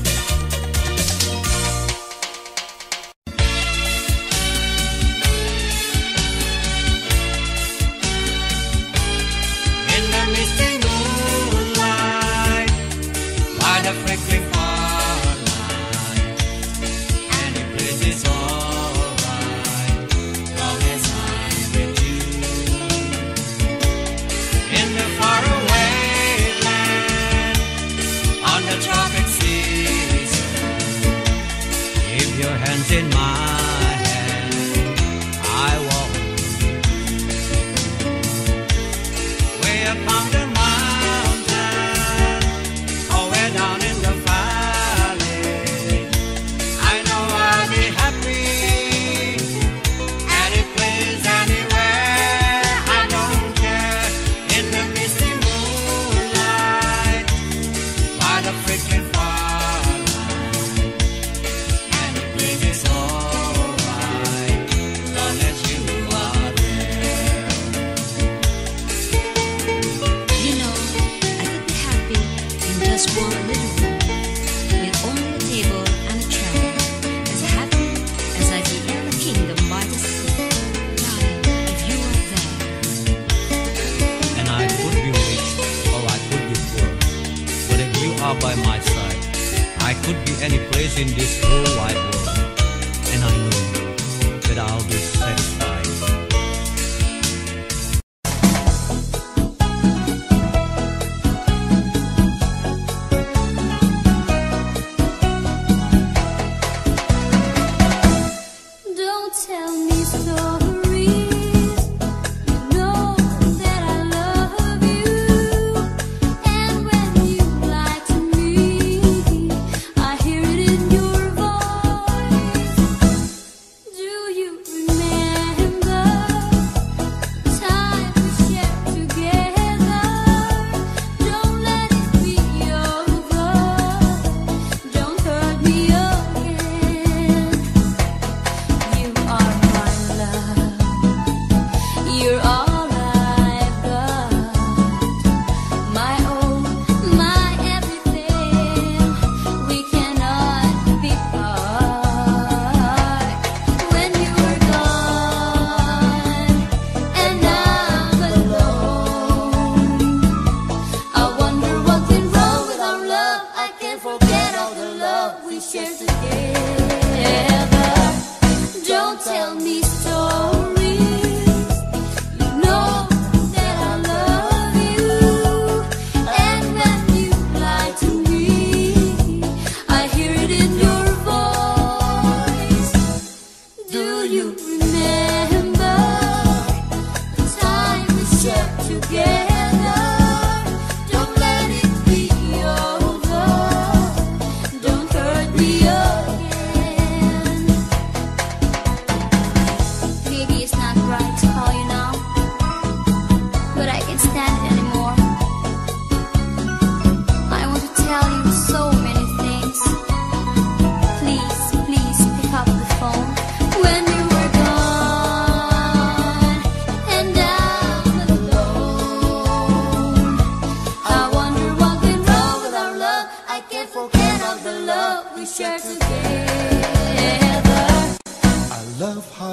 In the misty moonlight, by the flickering firelight, any place is alright, long as I'm with you. In the faraway land, on the tropic seas, keep your hands in my hand, I walk way upon the mountain, or way down in the valley. I know I'll be happy, any place, anywhere. I don't care. In the misty moonlight, by the flickering firelight, any place is alright, long as you are there. You know, I could be happy in just one little room, with only a table and a chair, as happy as I'd be in the kingdom by the sea. Darling, if you are there, And I could be rich or I could be poor, but if you are by my side, I could be any place in this whole wide world, and I know that I'll be satisfied. Don't tell me stories. You know that I love you, and when you lie to me, I hear it in your voice.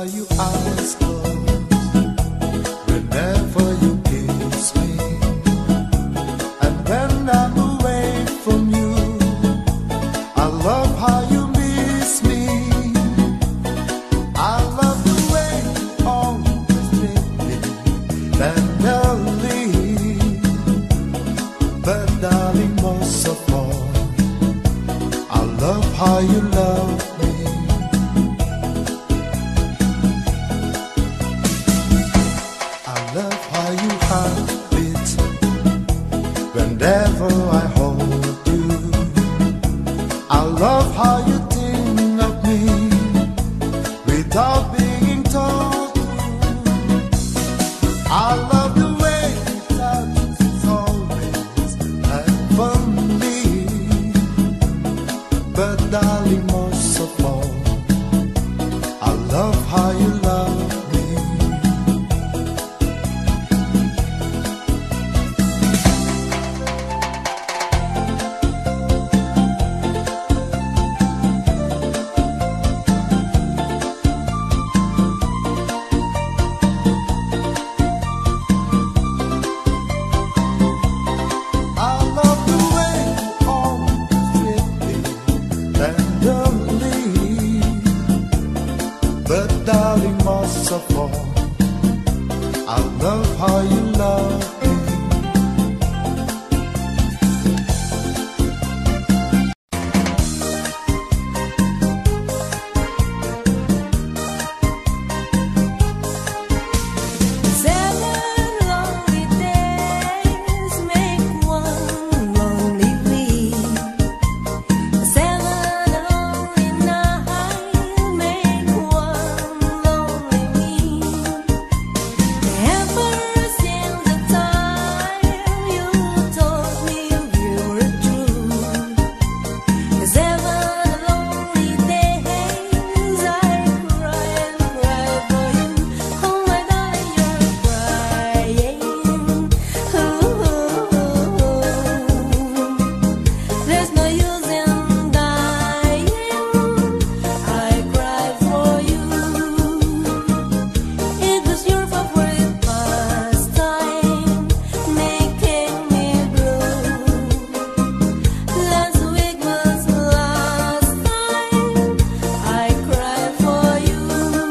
you eyes closed, whenever you kiss me, and when I'm away from you, I love how you miss me. I love the way you always treat me tenderly, but darling, most of all, I love how you love me. I love how you heart beat whenever I hold you. I love how you think of me without being told to. I love the way you touch is always heavenly, but darling, most of all, I love how you love me. I love the way you always treat me tenderly, but darling, most of all, I love how you love me. Seven lonely days make one lonely week. Seven lonely nights make one lonely week. Ever since the time you told me you were true, seven lonely days I cry and cry for you. Oh my darling, you're crying. Ooh, there's no use in dying. I cry for you. It was your favorite pastime, making me blue. Last week was last time I cried for you.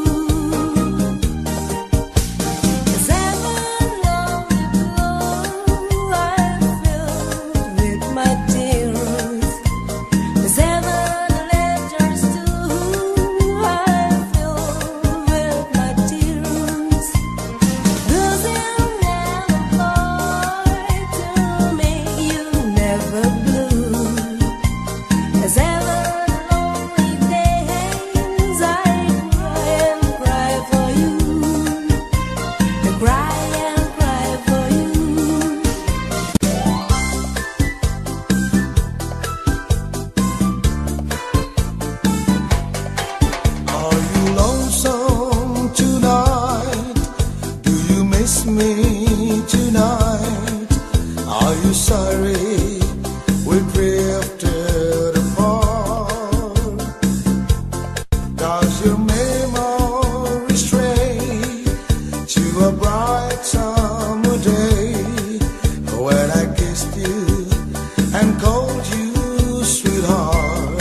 Seven lonely blue I filled with my tears. Seven letters too I filled with my tears. Losing never thought to make you never blue. Seven lonely days I cry and cry for you. I cry and cry for you. Are you lonesome tonight? Do you miss me tonight? Are you sorry we drifted apart? Does your memory stray to a bright summer day when I kissed you and called you sweetheart?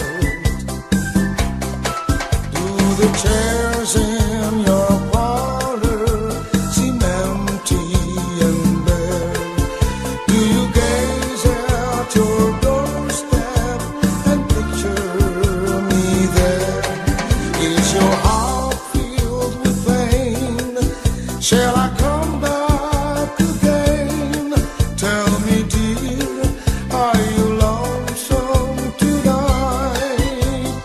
Do the chairs in your parlor seem empty and bare? Do you gaze at your doorstep and picture me there? Is your heart filled with pain? Shall I come back again? Tell me, dear, are you lonesome tonight?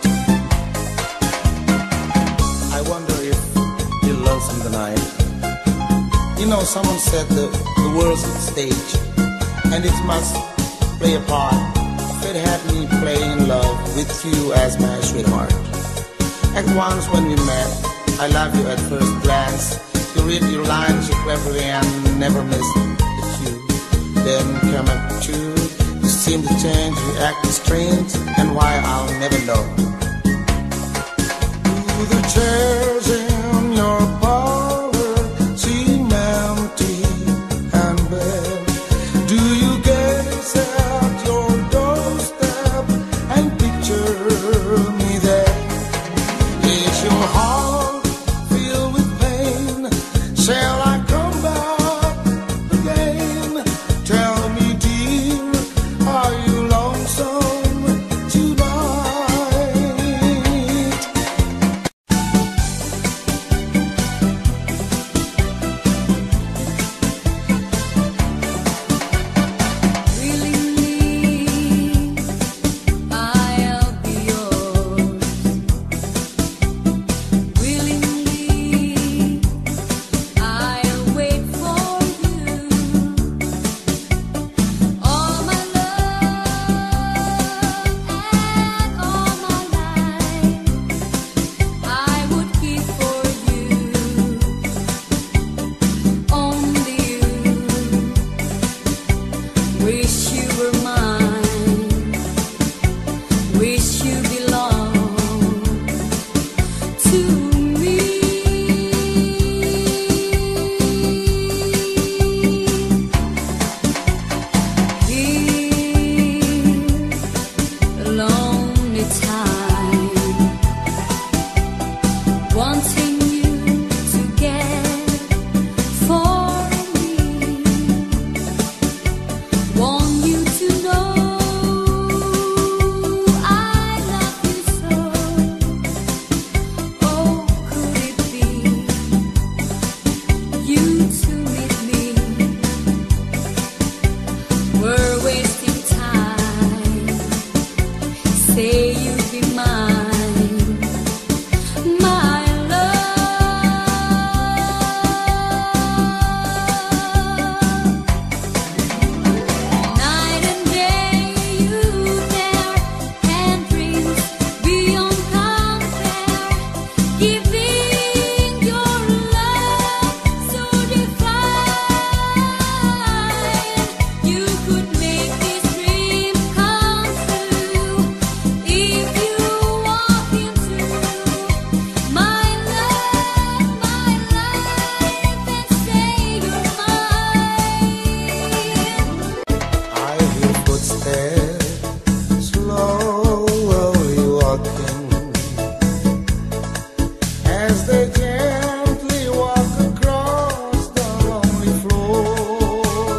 I wonder if you're lonesome tonight. You know, someone said that the world's a stage, and it must play a part. It had me playing in love with you as my sweetheart. At once when we met, I loved you at first glance. You read your lines so cleverly and never missed the cue. Then come up to you seem to change, you act strange, and why I'll never know. Do the chairs in your Wish you were mine. Wish you belonged to me. Here, a lonely time, wanting you to get for me. Want you to know I love you so. Oh, could it be you to meet me? We're wasting time. Say you'd be mine, my love. Night and day you dare, and dreams beyond compare, giving your love so divine. You could make this dream come true if you walk into my love, my life, and say you're mine. I hear footsteps slowly walking as they gently walk across the lonely floor,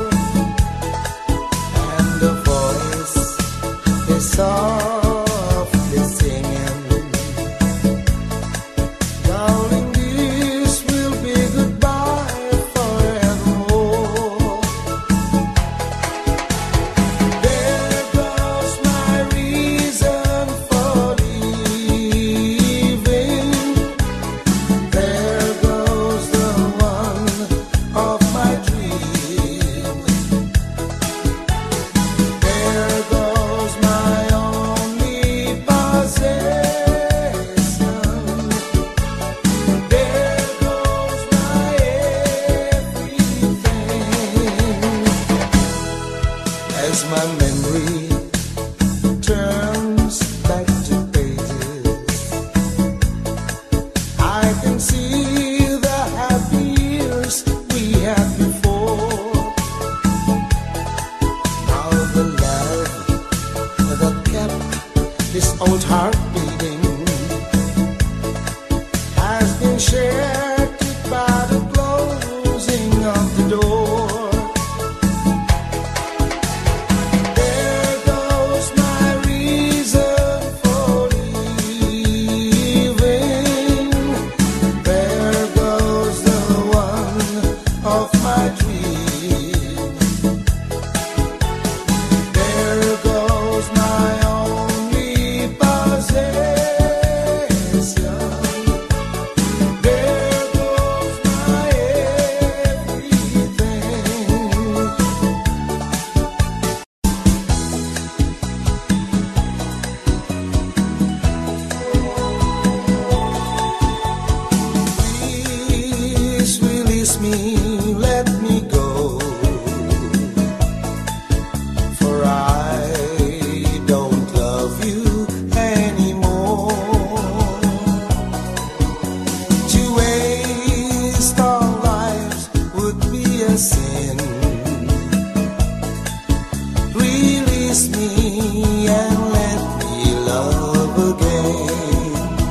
and the voice is softly singing, darling, this will be goodbye forevermore. There goes my reason for leaving. There goes the one of my dream. There goes my only possession. There goes my everything. As my memory turns back to pages, I can see the happy years we had before. Now the love that kept this old heart beating has been shattered by the closing of the door. There goes my reason for leaving. There goes the one of my dream. There goes my only possession. There goes my everything. Please release me, let me go, for I don't love you anymore. To waste our lives would be a sin. Release me and let me love again.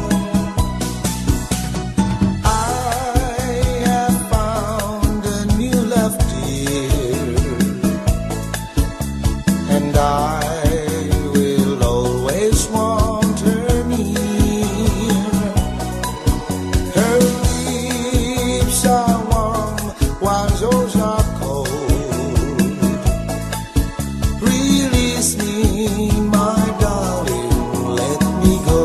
I have found a new love, dear, and I will always want her near. Her lips are warm while yours are cold. Release me, my darling, let me go.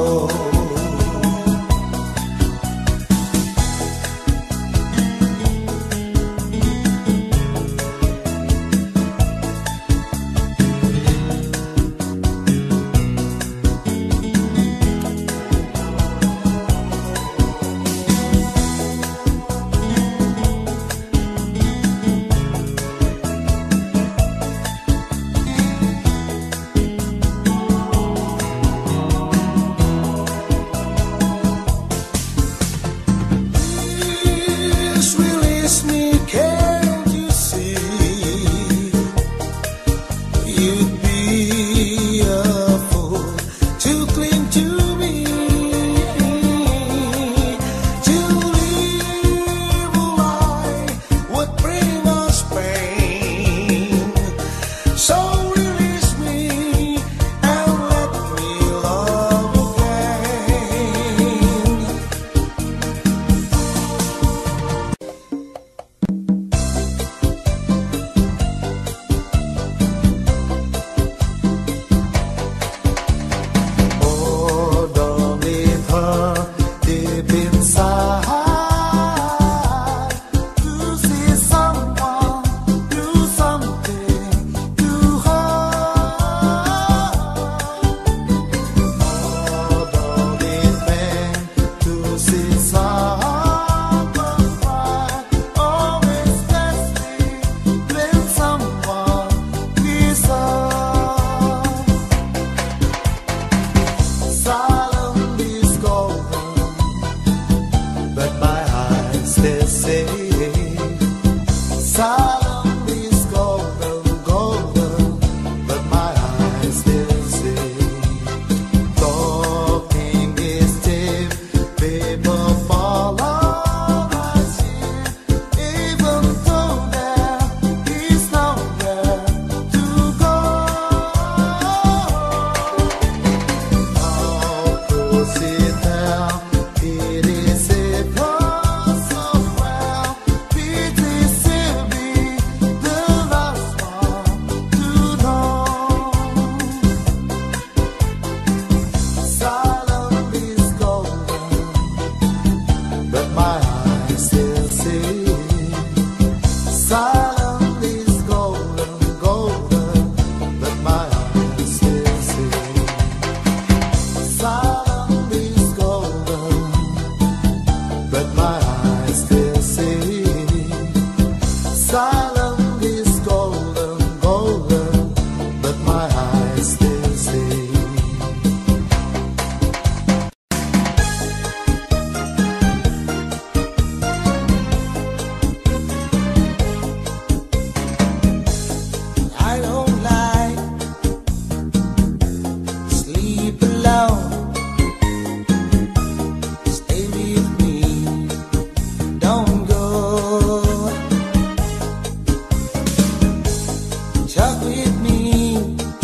with me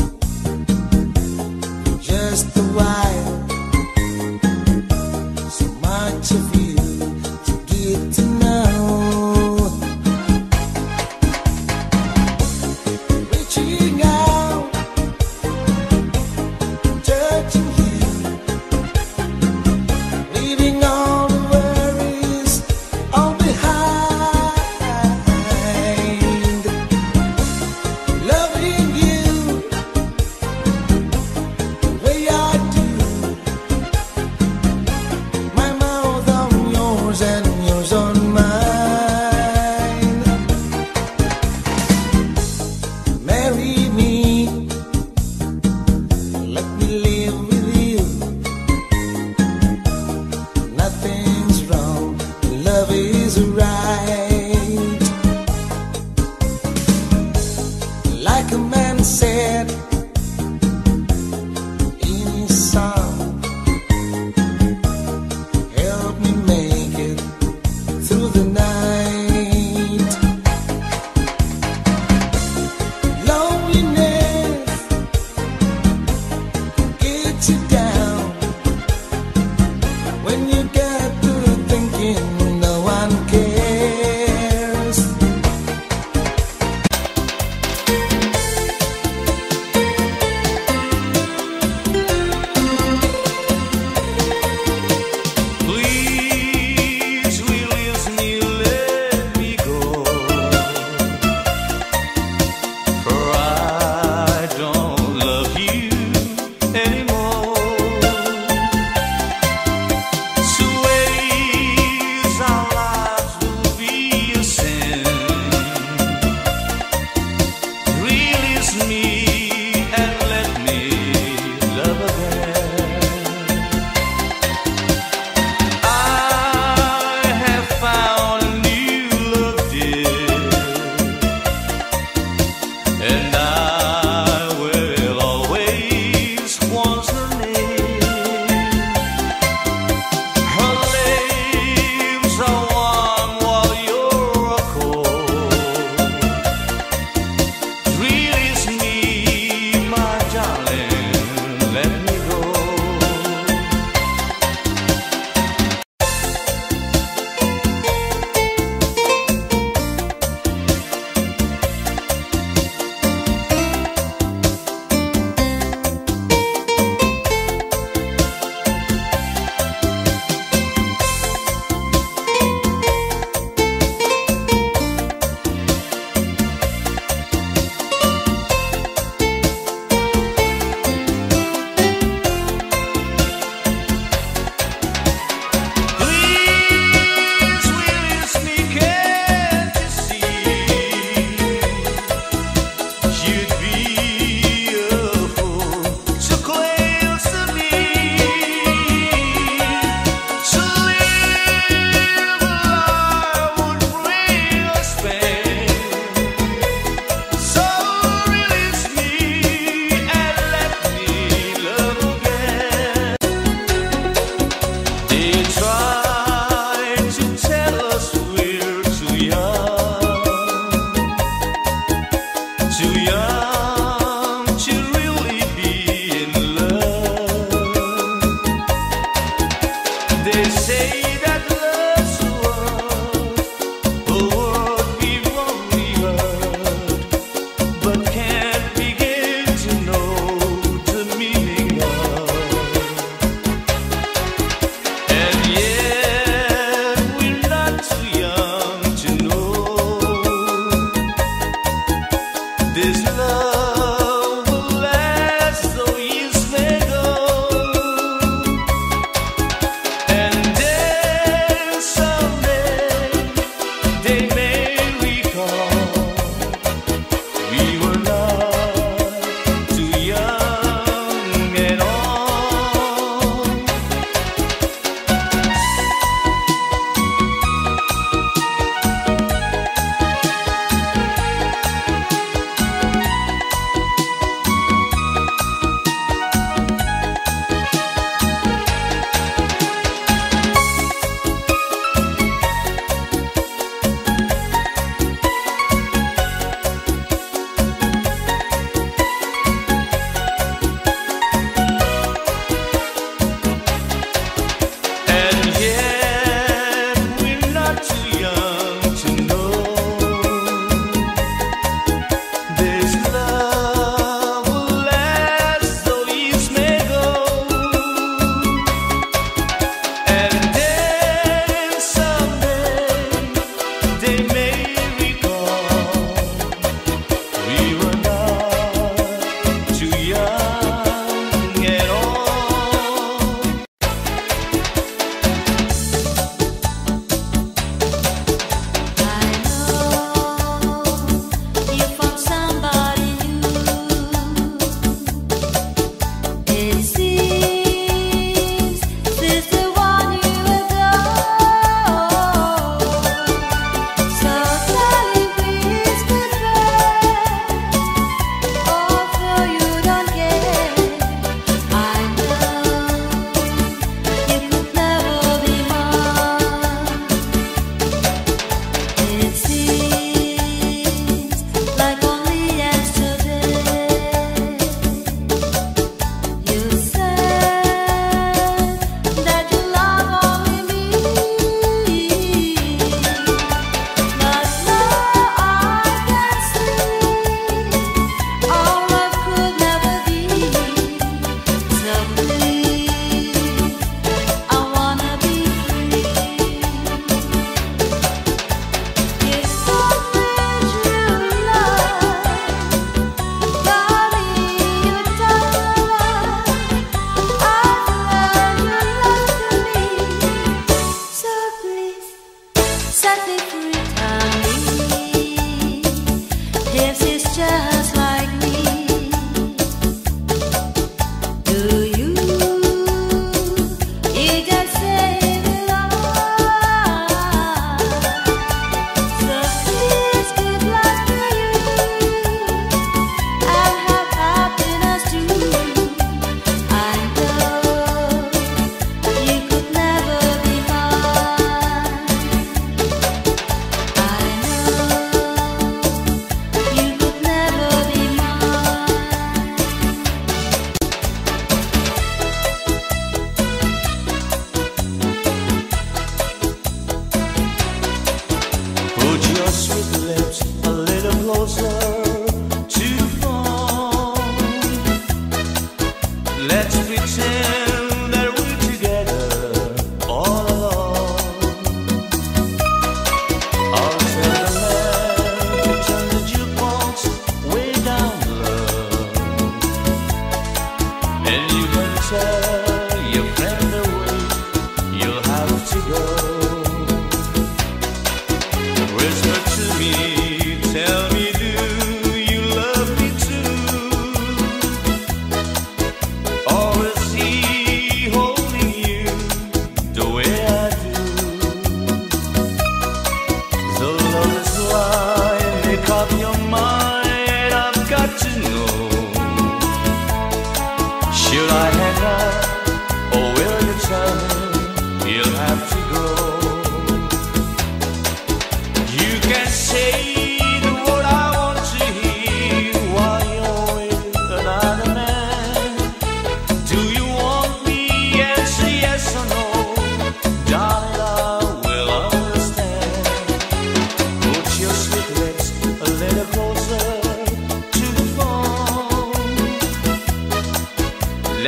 just a while. So much of you to get to know. Reaching out, touching you, leaving all the worries all behind. Loving you the way I do. My mouth on yours and yours on mine. Marry me, let me live with you. Nothing's wrong, love is right. Like a man said in his song, help me make it through the night. Loneliness gets you down when you get to thinking no one cares.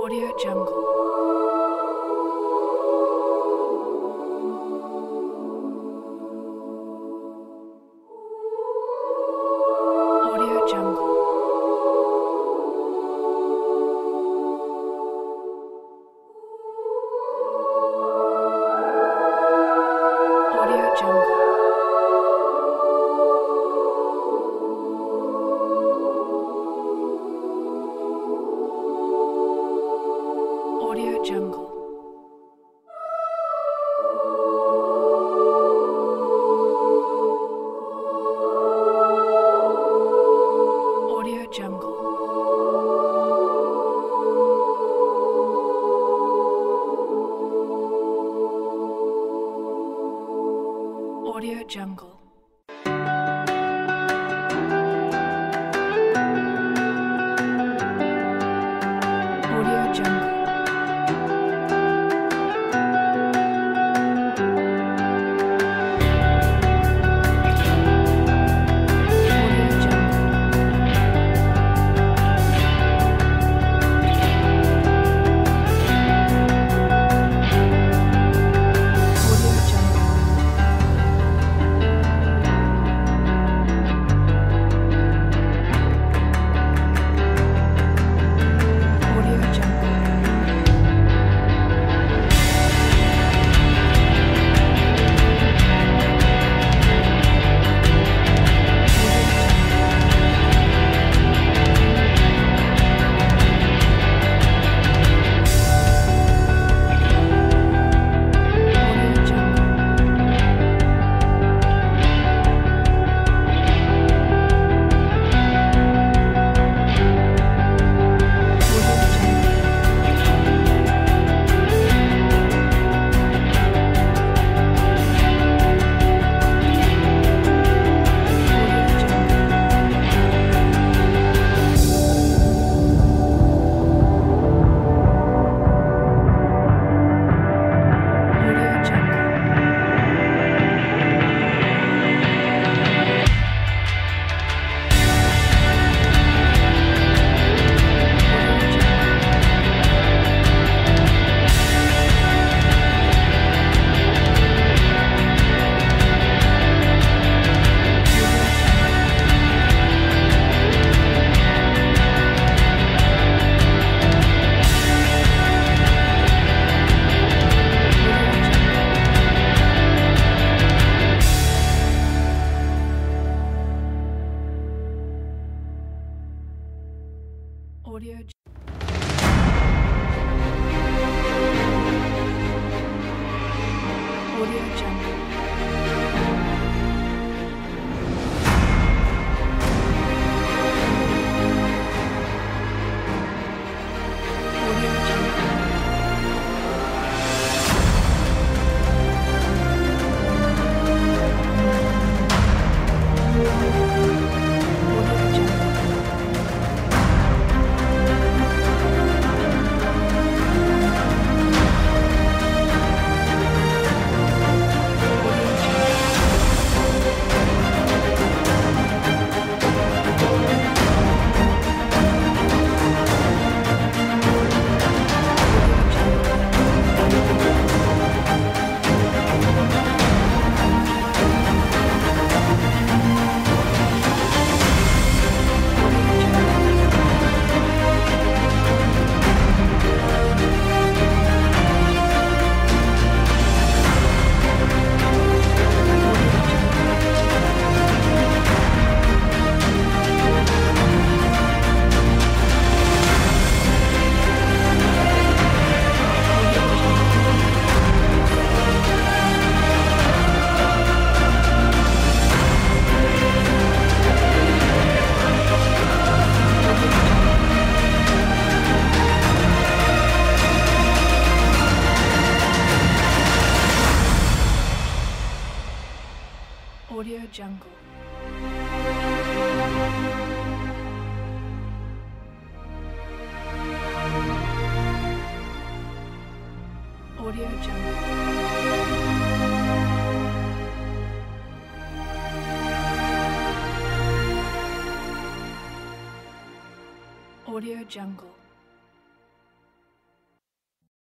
Audio Jungle. Audio Jungle. Audio Jungle. Audio Jungle. Audio Jungle. Audio Jungle. Audio Jungle. Audio Jungle. Audio Jungle. Audio Jungle. Audio Jungle. Audio Jungle. Audio Jungle.